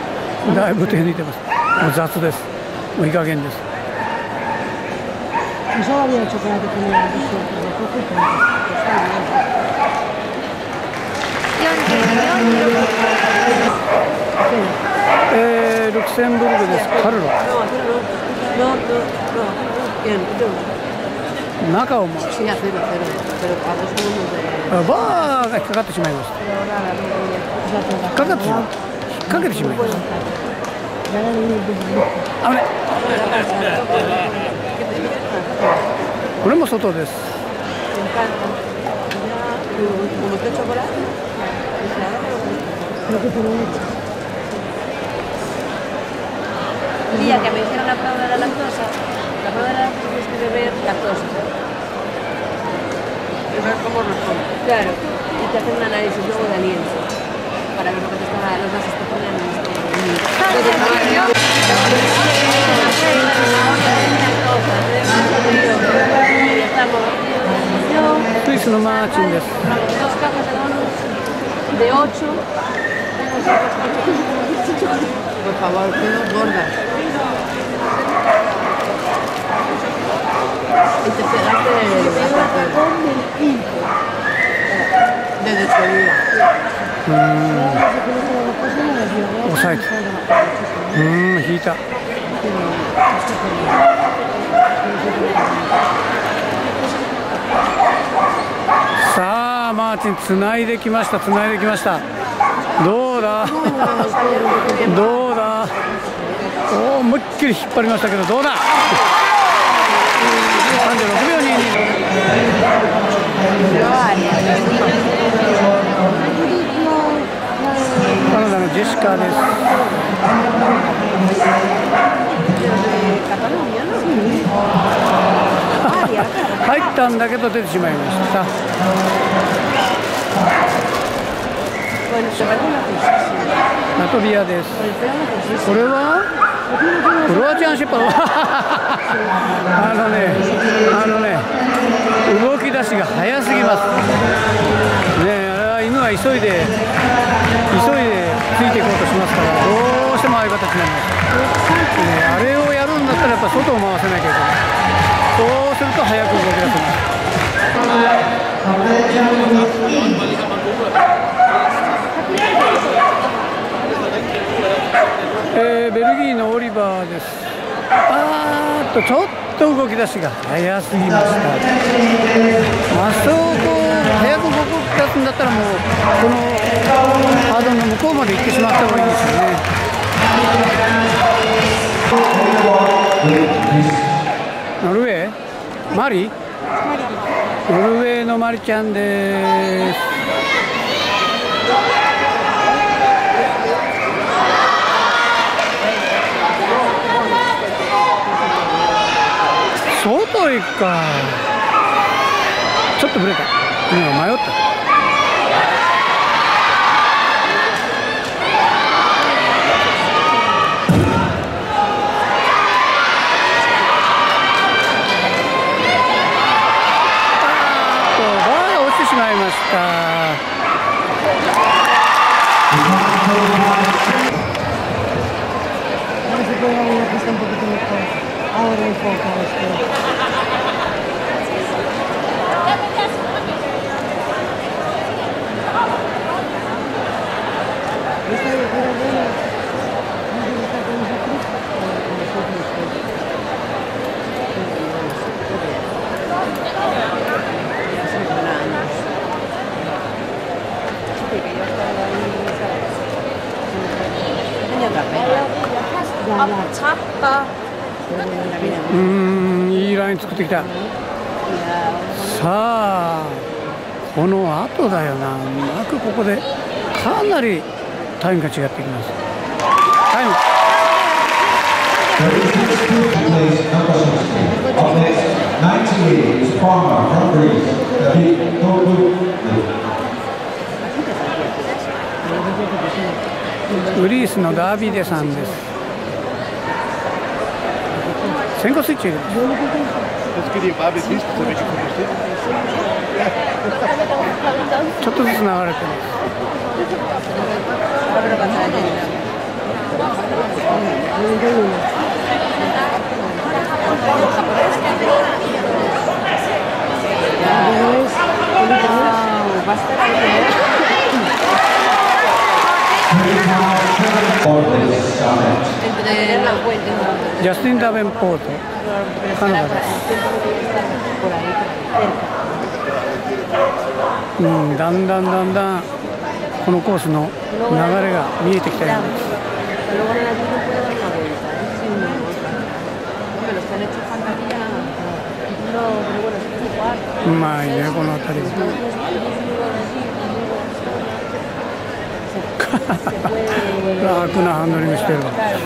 だいぶ手抜いてます。もう雑です。もういい加減です。 solo había el chocolate que me había dicho, pero poco y ルクセンブルクです。カルロ。中をもバーが引っかかってしまいました。引っかけてしまいました。あれ。これも外です。 El día que me hicieron la prueba de la lactosa, tienes que beber lactosa. Y ver cómo responde. Claro, y te hacen un análisis luego de aliento para ver lo que te están los gases que ponen en este niño. Suiza no marchingです。 Dos cajas de donuts de 8. Por favor, quedo gorda. Y te pegaste de despedida. 抑えて。引いた。さあマーチンつないできました。どうだお思いっきり引っ張りましたけどどうだ。36秒にカナダのジェシカです。入ったんだけど出てしまいました。ラトビアです。これはクロアチアンシェパード。動き出しが早すぎます。犬は急いでついていこうとしますからどうしてもああいう形になります。あれをやるんだったらやっぱ外を回せなきゃいけない。そうすると早く動き出せます。ベルギーのオリバーです。ちょっと動き出しが早すぎました。まっすぐ早く動き出すんだったらもうこのハードの向こうまで行ってしまった方がいいですよね。ノルウェーマリノルウェーのマリちゃんです。外行くか。ちょっとブレた。今迷った。バーが落ちてしまいました。いいライン作ってきた。さあこの後だよな。うまくここでかなりタイムが違ってきます。タイムグリースのダービデさんです。先行スイッチ入れます。ちょっとずつ流れてます。 ジャスティン・ダベンポート、カナダです。だんだんこのコースの流れが見えてきたようです。うまいね、この辺り。楽なハンドリングしてる。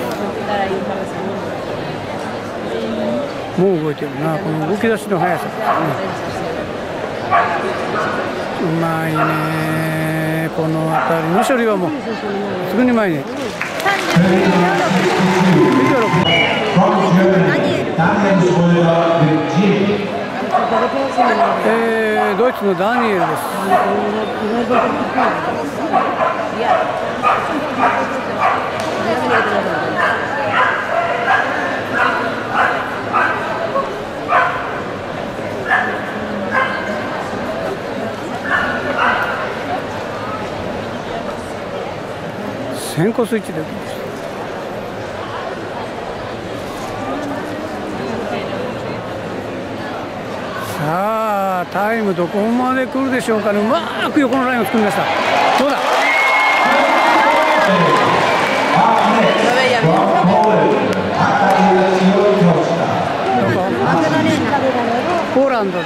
もう動いてるな、この動き出しの速さですね。うまいね、この辺りの処理はもうすぐに前に。ドイツのダニエルです。先行スイッチで打ちました。さあタイムどこまで来るでしょうかね。うまく横のラインを作りました。どうだ。ポーランドです。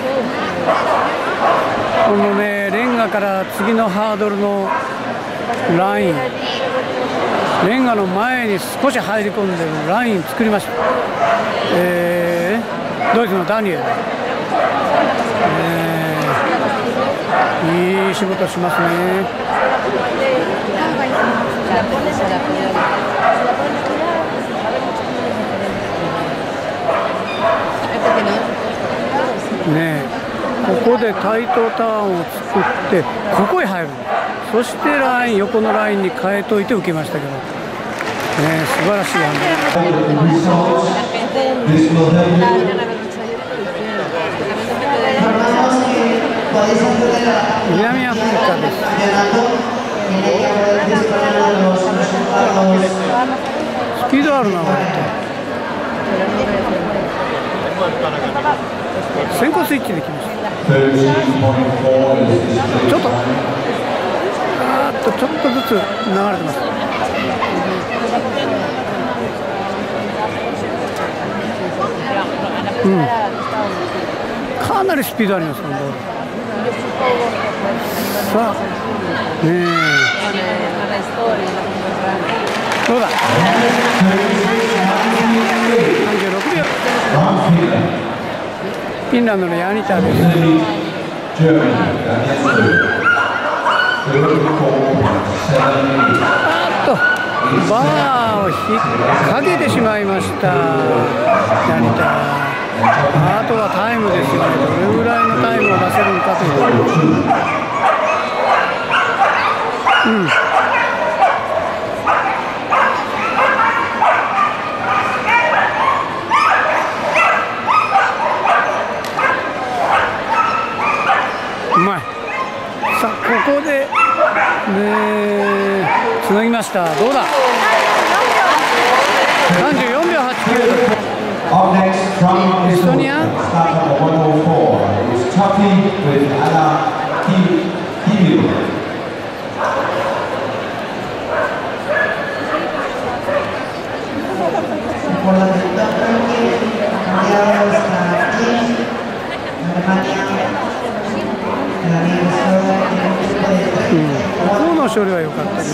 このね、レンガから次のハードルのライン、レンガの前に少し入り込んでるライン作りました。ドイツのダニエル、いい仕事しますね。ねえ、ここでタイトターンを作ってここへ入る。そしてライン、横のラインに変えといて受けましたけど、素晴らしいハンドル。南アフリカです。スピードあるな、割と。先行スイッチできました。ちょっとずつ流れてます。かなりスピードあります、このボール。さあ、どうだ。36秒。フィンランドのヤニターです。バーを引っ掛けてしまいました。ヤニター。あとはタイムですよね。どれぐらいのタイムを出せるのかというところ。うまい。さあここでつなぎました。どうだ。34秒89。エストニア。ここの処理は良かったです。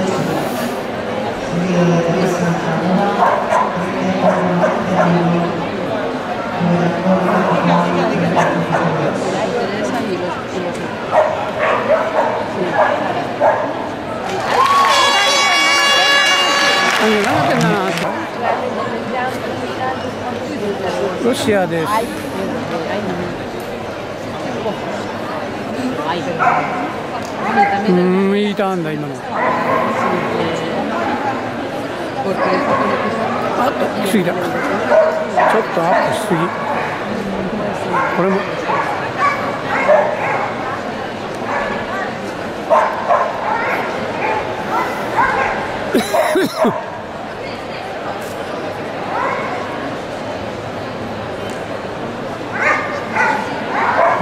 ロシアです。いいターンだ今の。あっと行き過ぎだ。ちょっとアップしすぎ。これも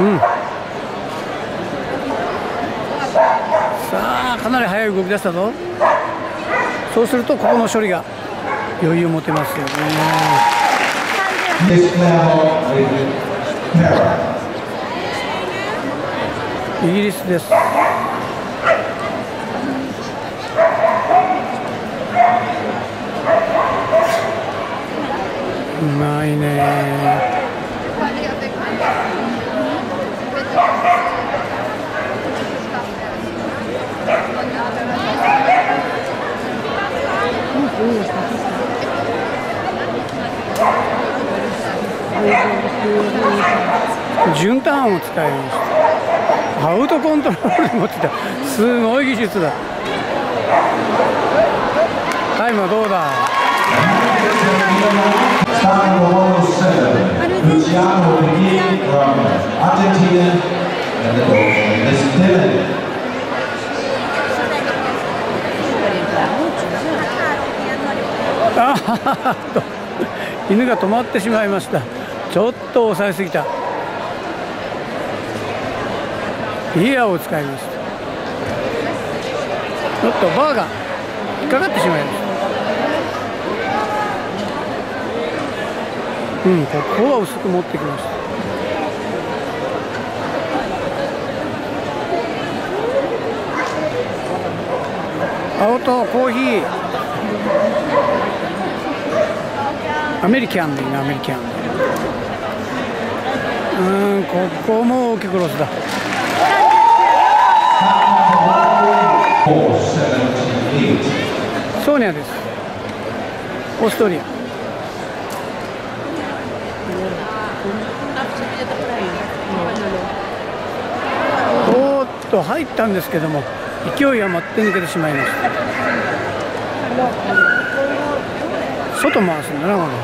さあかなり速い動き出したぞ。そうするとここの処理が余裕を持てますよね。イギリスです。うまいね。順ターンを使いました。アウトコントロールで持ってた。すごい技術だ。タイムはどうだ。犬が止まってしまいました。ちょっと抑えすぎた。ギアを使いました。ちょっとバーが引っかかってしまいました。ここは薄く持ってきました。青とコーヒー。アメリカンでいいな、アメリカン。ここも大きくロスだ。ソーニャです。オーストリア。おーっと入ったんですけども、勢い余って抜けてしまいました。外回すんだな、これ。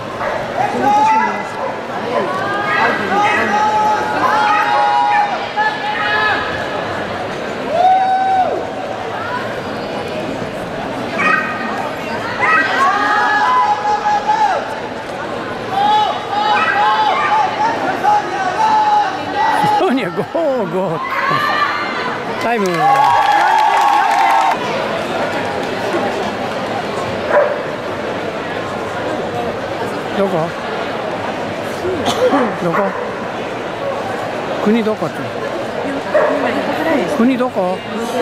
ソニアゴーゴー。タイム。どこ？どこ？国どこって？国どこ？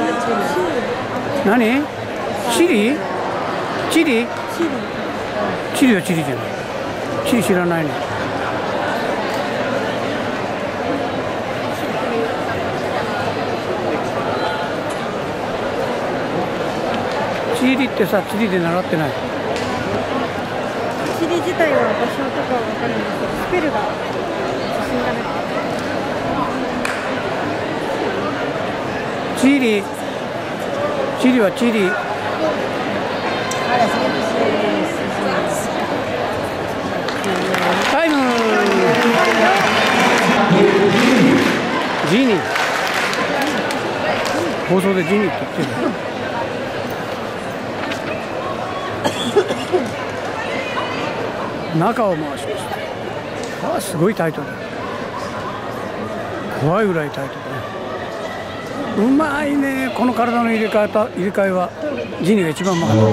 何？チリ？チリ？チリはチリじゃない。チリ知らないね。チリってさ、チリで習ってない。 チリ自体は場所とかは分かるんですけど、スペルが自信がなくて。 チリ。チリはチリ。タイム。ジニー。放送でジニーって言ってる。中を回しました。すごいタイトだ。怖いぐらいタイトだね。うまいね。この体の入れ替えはジニーが一番うまかった。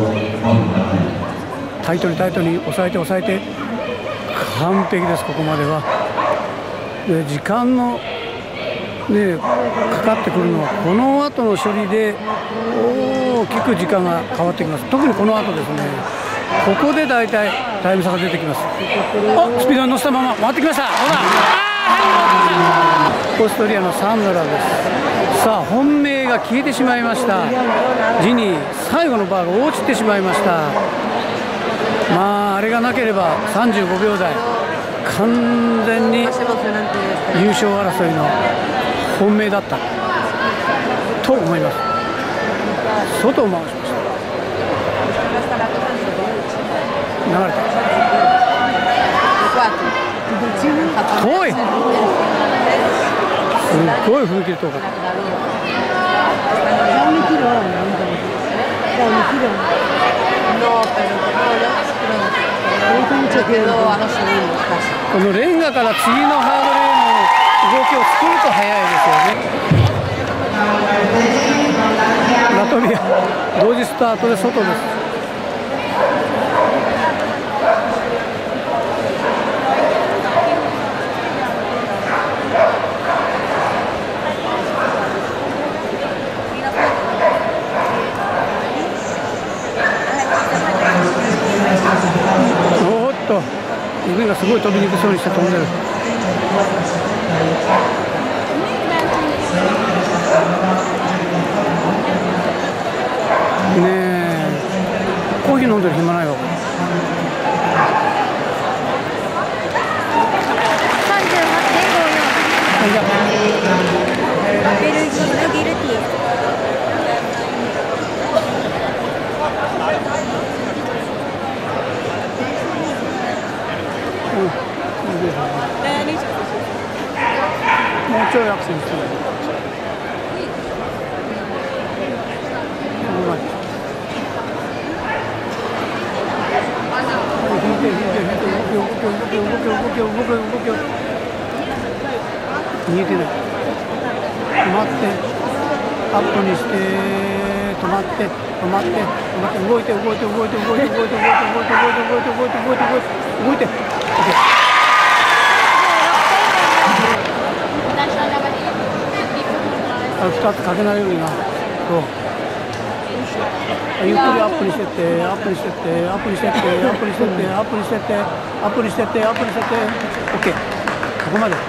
タイトにタイトに抑えて抑えて完璧です。ここまでは。で時間のねかかってくるのはこの後の処理で大きく時間が変わってきます。特にこの後ですね。ここで大体タイム差が出てきます。スピードに乗せたまま回ってきました。どうだ。オーストリアのサンドラです。さあ本命が消えてしまいました。ジニー最後のバーが落ちてしまいました。まああれがなければ35秒台完全に優勝争いの本命だったと思います。外を回しました。流れた。遠い。すっごい踏み切り遠かった。このレンガから次のハードルへの動きを作ると速いですよね。ラトビア同時スタートで外です。おーっと犬がすごい飛びにくそうにして飛んでる。ねえ、コーヒー飲んでる暇ないわ。もうちょいアクセルしてる。見えてない。止まってアップにして止まって止まって止まって動いて動いて動いて動いて動いて動いて動いて動いて動いて動いて動いて動いて。2つかけられるな。ゆっくりアップにしてってアップにしてってアップにしてってアップにしてってアップにしてってアップにしてってアップにしてって OK。 ここまで。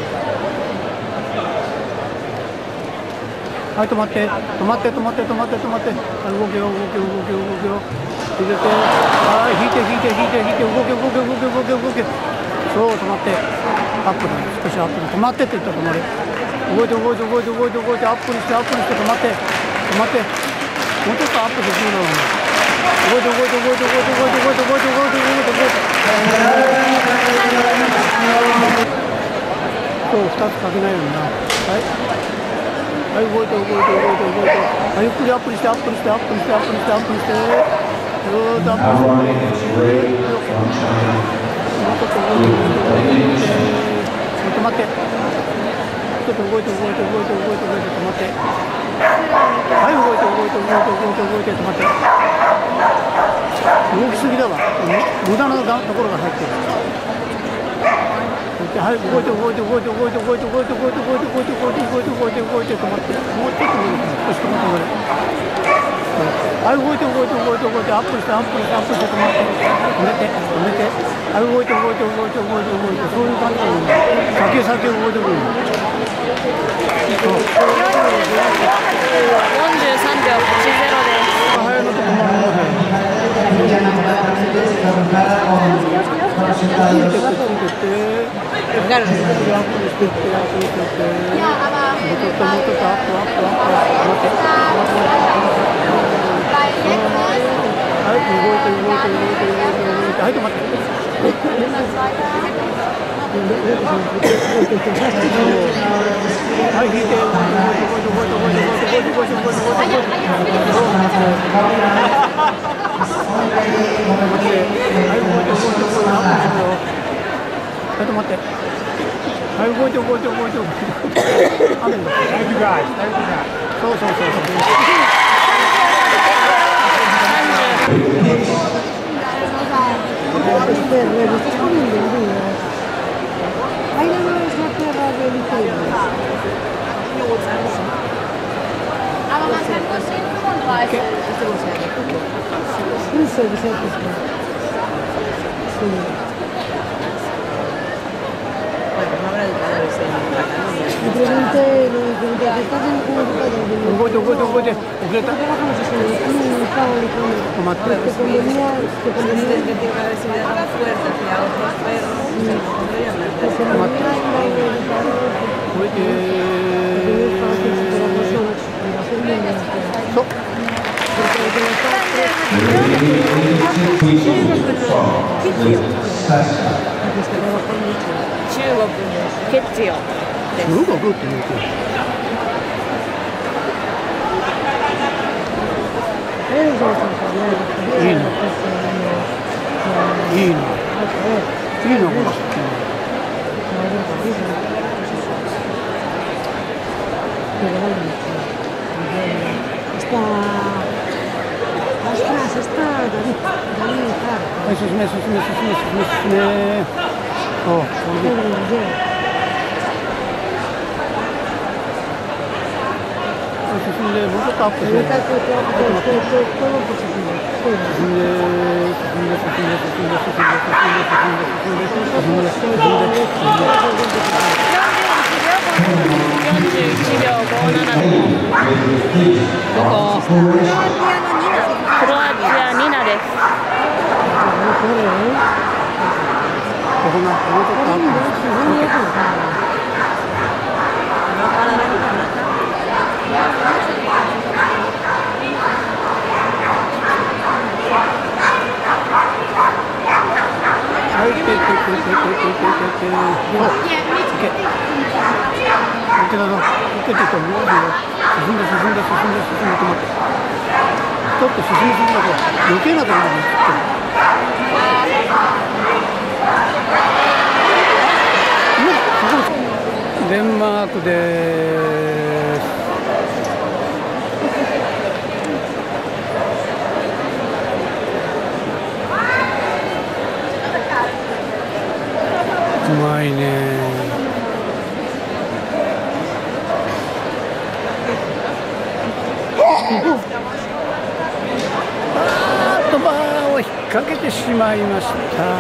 はい、止まって止まって止まって止まって止まって、動けよ動けよ動けよ動けよ入れて、はい、引いて引いて引いて引いて動け動け動け動け動け。そう、止まってアップだ。少しアップで止まってって言ったら止まる。動いて動いて動いて動いて動いてアップにしてアップにして止まって止まって、もうちょっとアップできるのに動いて動いて動いて動いて動いて動いて動いて動いて動いて動いて。そう、2つかけないようにな。はいはい、動いて動いて動いて動いて、ゆっくりアップにしてアップにしてアップにしてアップにしてアップにして、ずーっとアップにして、もうちょっと動いて動いて動いて止まって、ちょっと動いて動いて動いて動いて動いて止まって、はい、動いて動いて動いて動いて動いて止まって。動きすぎだわ。無駄なところが入ってる。はい、動いて動いて動いて動いて動いて動いて動いて動いて動いて動いて動いて動いて動いて止まって、もうちょっと動いて少し止まって。はい、動いて動いて動いて動いてアップしてアップしてアップして止まって止めて止めて、はい、動いて動いて動いて動いて動いて、そういう感じなの。先先動いてくる。 43秒80です。 早いのと止まるの早い。 わかる。 はい、進め。進んで、もうちょっとアップして。進んで。 41秒57。どこ？クロアチアニナです。 ここな、もうちょっとアップして。はい、受けたぞ。受けてと思うよ。進んで、止まって。ちょっと進みすぎだと余計なところに行ってる。デンマークです。うまいね。バーを引っ掛けてしまいました。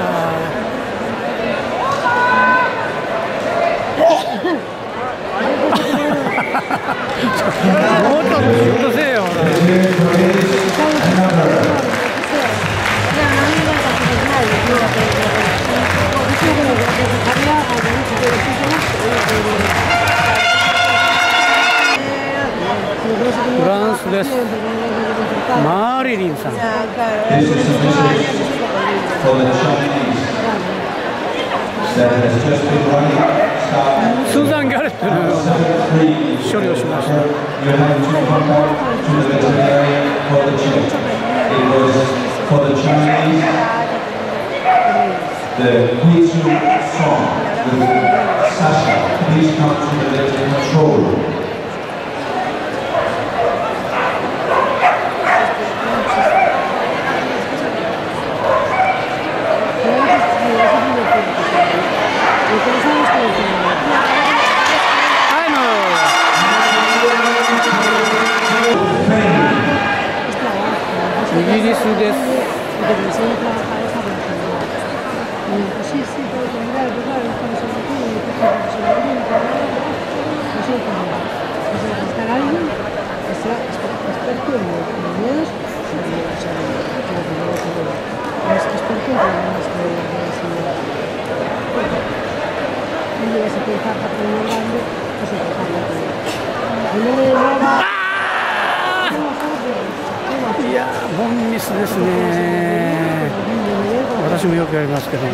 もうちょっと仕事せえよ。フランスです。マーリリンさん。スーザン・ギャレットのような処理をしました。イギリスです。いやー、ボンミスですね。私もよくやりますけども、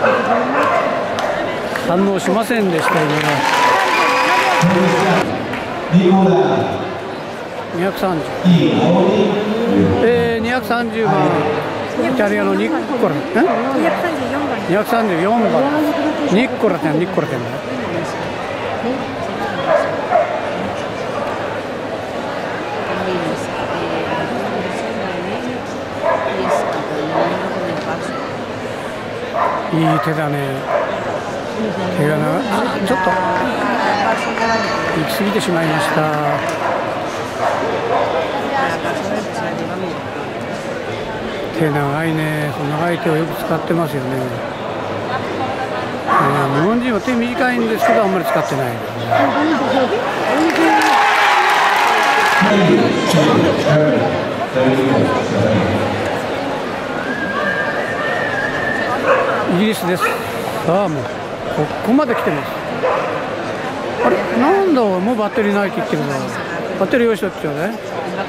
反応しませんでした今ね。230、230番イタリアのニッコラ、234番ニッコラ店、ニッコラ店だ。いい手だね。手がちょっと行き過ぎてしまいました。手長いね。長い手をよく使ってますよね。日本人は手短いんですけどあんまり使ってない。イギリスです。さあもうここまで来てます。あれなんだもうバッテリーないって言ってるから、バッテリー用意しとってちょうだい。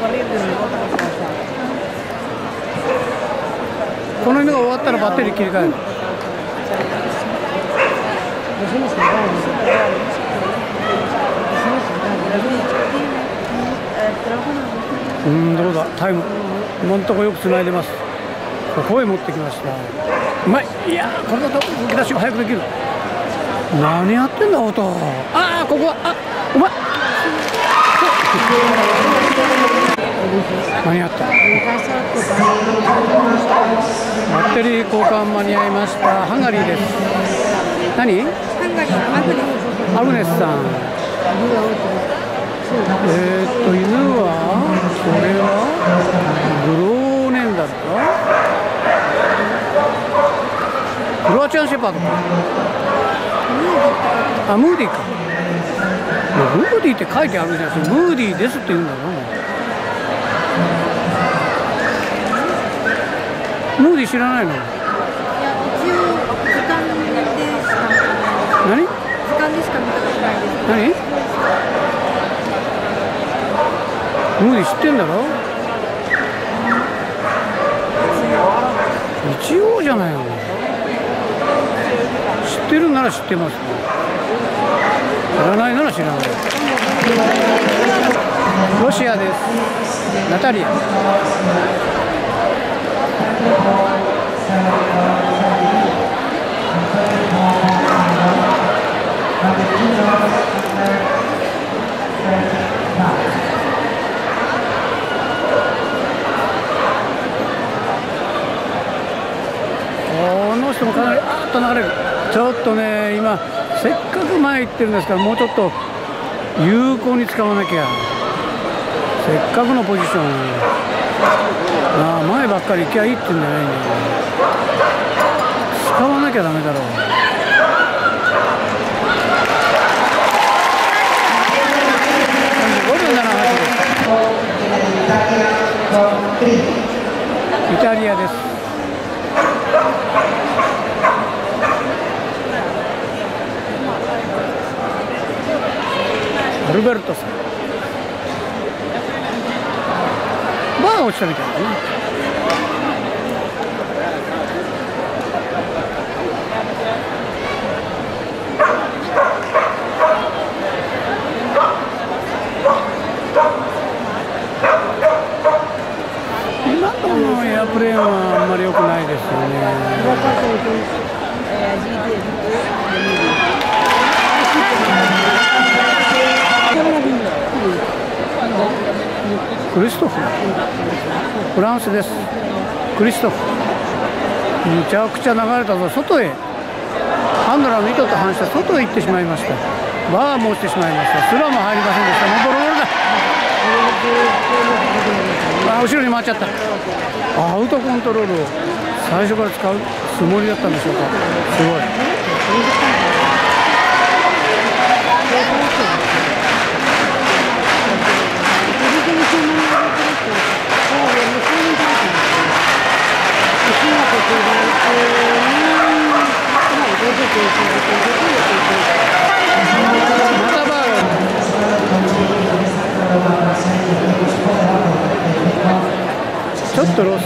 この犬が終わったらバッテリー切り替える。どうだタイム今のところよくつないでます。ここへ持ってきました。うまい。いやこれだと動き出しが早くできる。何やってんだ音。ああここはうまい。 間に合った。バッテリー交換間に合いました。ハンガリーです。何？ハンガリー、アグネスさん。犬はこれはグローネンダルか？クロアチアンシェパードか。あ、ムーディーか。ムーディーって書いてあるじゃん。ムーディーですって言うんだろうな。ムーディー知らないの？いや、 一応図鑑でしか見たことない。 何？ 図鑑でしか見たことないです。 何？ムーディー知ってんだろ？一応じゃないの。知ってるなら知ってます。知らないなら知らない。ロシアです。ナタリア。この人もかなりあっと流れる。ちょっとね、今せっかく前行ってるんですから、もうちょっと有効に使わなきゃ。せっかくのポジション、前ばっかり行きゃいいってんじゃないんだよ。使わなきゃダメだろう。35秒78です。イタリアです。アルベルトさん。バーが落ちたみたいだね。今のエアプレーンはあんまり良くないですよね。クリストフ、フランスです。クリストフ、むちゃくちゃ流れたぞ。外へ、ハンドラーの意図と反して外へ行ってしまいました。バーも落ちてしまいました。スラも入りませんでした。ボロボロだ。後ろに回っちゃった。アウトコントロールを最初から使うつもりだったんでしょうか。すごい。またバーちょっとロスです。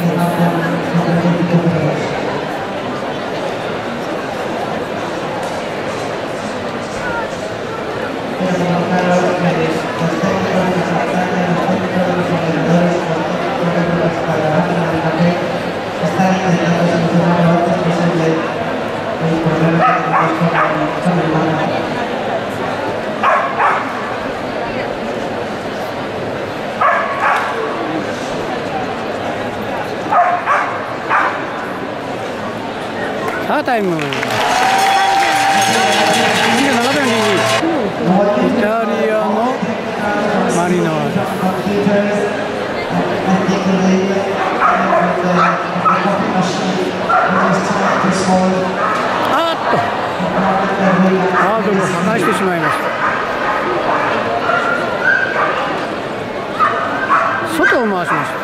さあタイム27秒22。イタリアのマリノワです。あっとハードルを破壊してしまいました。外を回しました。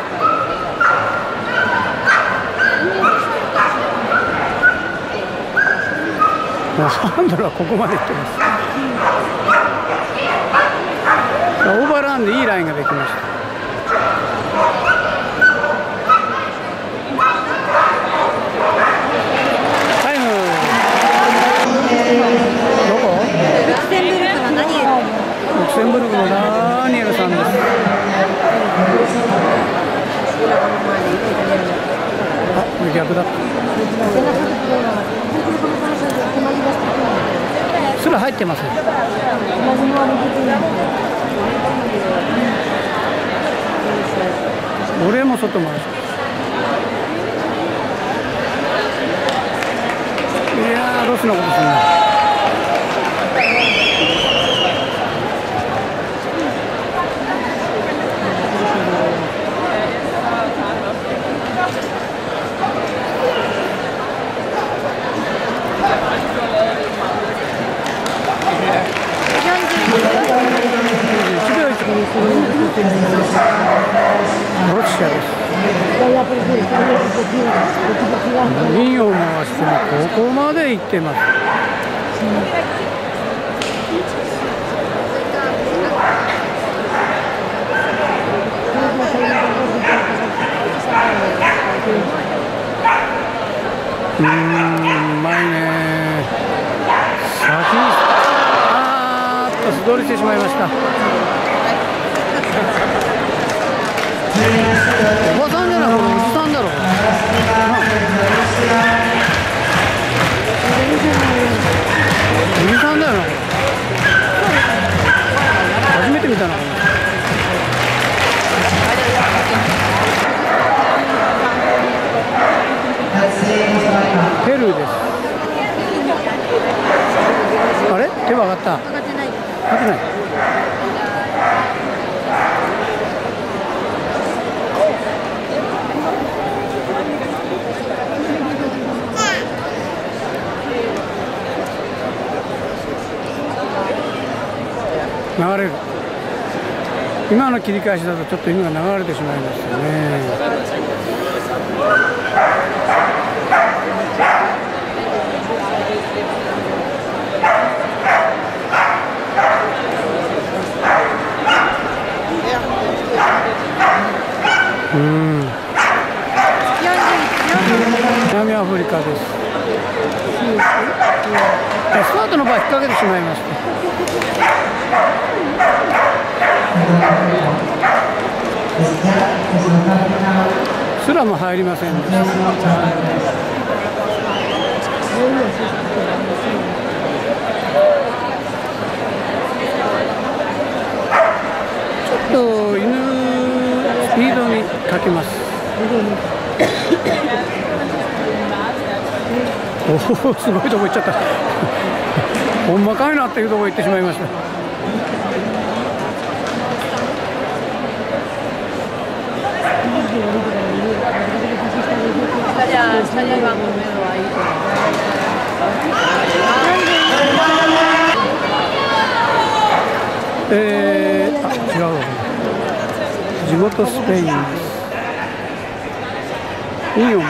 ハンドルはここまで行ってます。オーバーランでいいラインができました。タイムどこ？ルクセンブルクのダニエル。ルクセンブルクのダニエルさんです。あ、逆だった。すら入入ってません。俺も外回し。いやー、ロスのことするな。ロシアです。銀を回してもここまで行ってます。うまいね。先に素通りしてしまいました。おばさんじゃなくておじさんだろう。おじさんだよな。初めて見たな。ペルーです。あれ？手は上がった。上がってない。上がってない。流れる。今の切り返しだとちょっと犬が流れてしまいましたね。南アフリカです。スタートの場合引っ掛けてしまいました。すらも入りませんでした。ちょっと犬スピードにかけます。おお、すごいとこ行っちゃった。ほんまかいなっていうとこ行ってしまいました。違うわ。地元スペインです。いいよ。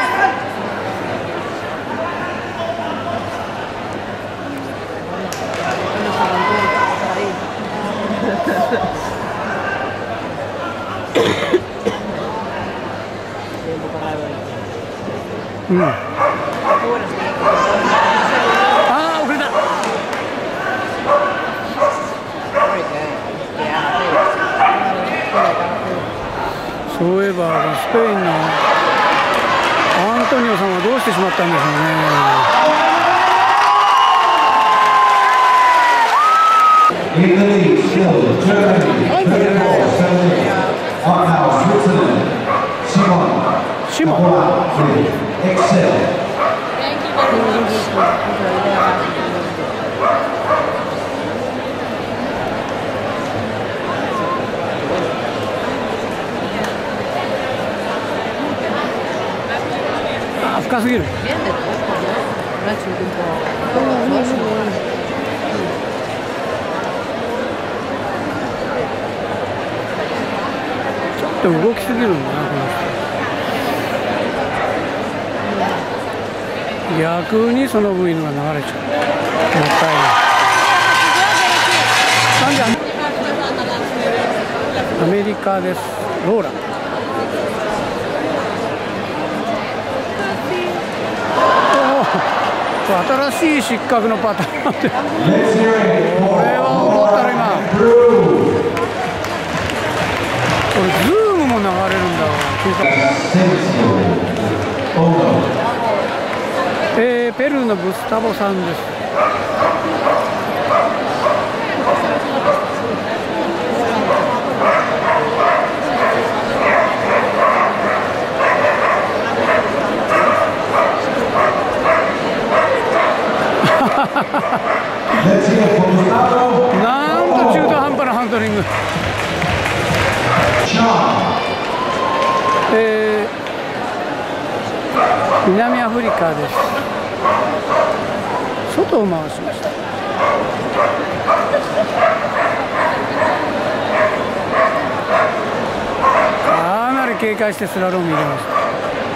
遅れた。そういえばスペインのアントニオさんはどうしてしまったんでしょうね。シモン。深すぎる。ちょっと動きすぎるんだな、この人。逆にその分犬が流れちゃう。もったいない。アメリカです。ローラ。新しい失格のパターンって、これは怒ったら今、これズームも流れるんだわ。ペルーのブスタボさんです。 カです。外を回しました。かなり警戒してスラローム入れました。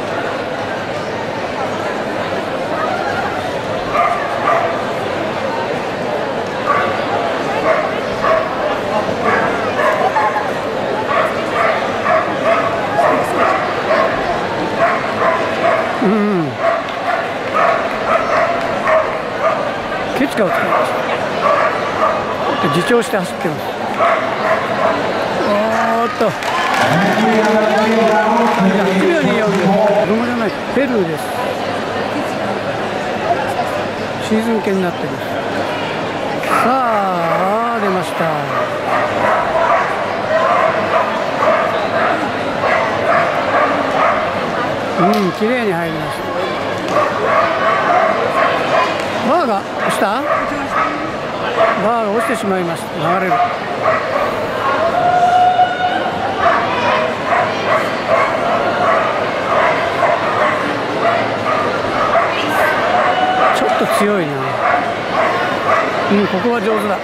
ケチカを使いました。自重して走ってます。8秒24秒。子供じゃない、ペルーです。シーズン系になってる。さあ、出ました。綺麗に入りました。バーが落ちた？バーが落ちてしまいました。流れる。ちょっと強いな。ここは上手だ。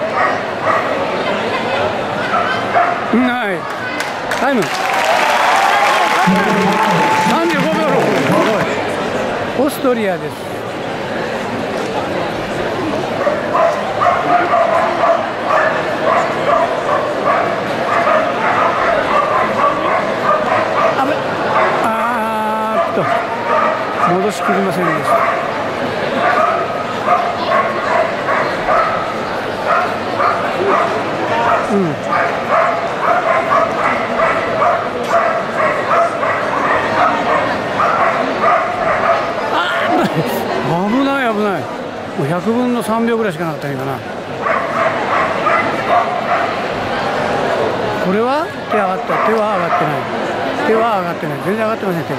はい。タイム。35秒6。オーストリアです。戻しきりませんでした。危ない危ない。もう100分の3秒ぐらいしかなかったのかな。これは手上がった。手は上がってない。手は上がってない。全然上がってません。手は。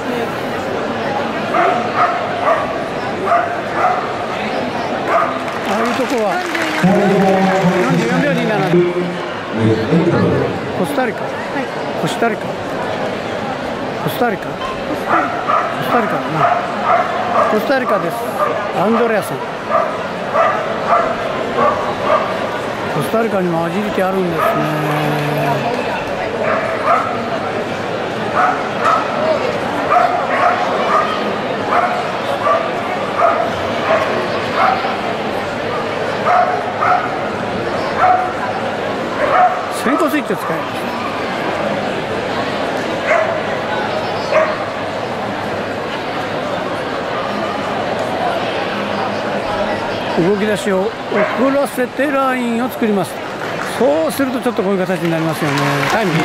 ああいうとこは44秒27。コスタリカ、コスタリカ、コスタリカ、コスタリカだな。コスタリカです。アンドレアさん。コスタリカにもアジリティあるんですね。先行スイッチを使います。動き出しを遅らせてラインを作ります。そうするとちょっとこういう形になりますよね。タイム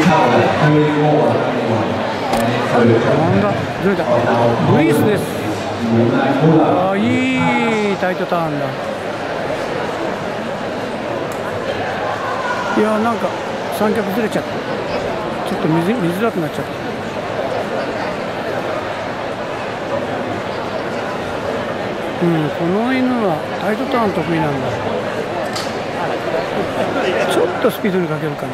なんだ、ずれた。グリースです。ああ、いいタイトターンだ。いや、なんか三脚ずれちゃった。ちょっと見づらくなっちゃった。この犬はタイトターン得意なんだ。ちょっとスピードにかけるかな。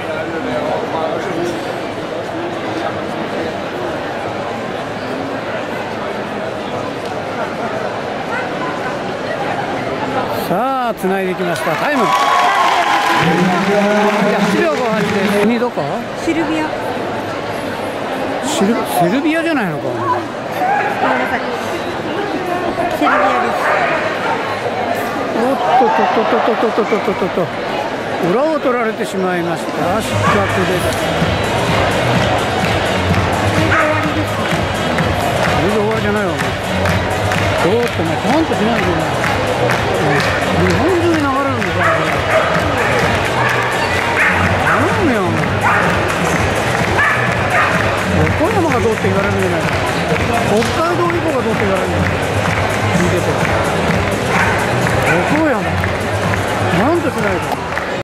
さあ、つないできました。タイム。8秒58です。どこ？ シルビア。 セルビアじゃないのか。 ごめんなさい。セルビアです。 おっと裏を取られてしまいました。失格です。これで終わりじゃないわ。ちょっとね、ちゃんとしないとね。日本中に流れるんですよ、これ。頼むよ、横山がどうって言われるんじゃないか。北海道以降がどうって言われるんじゃないか。見てて。横山。なんとしないと。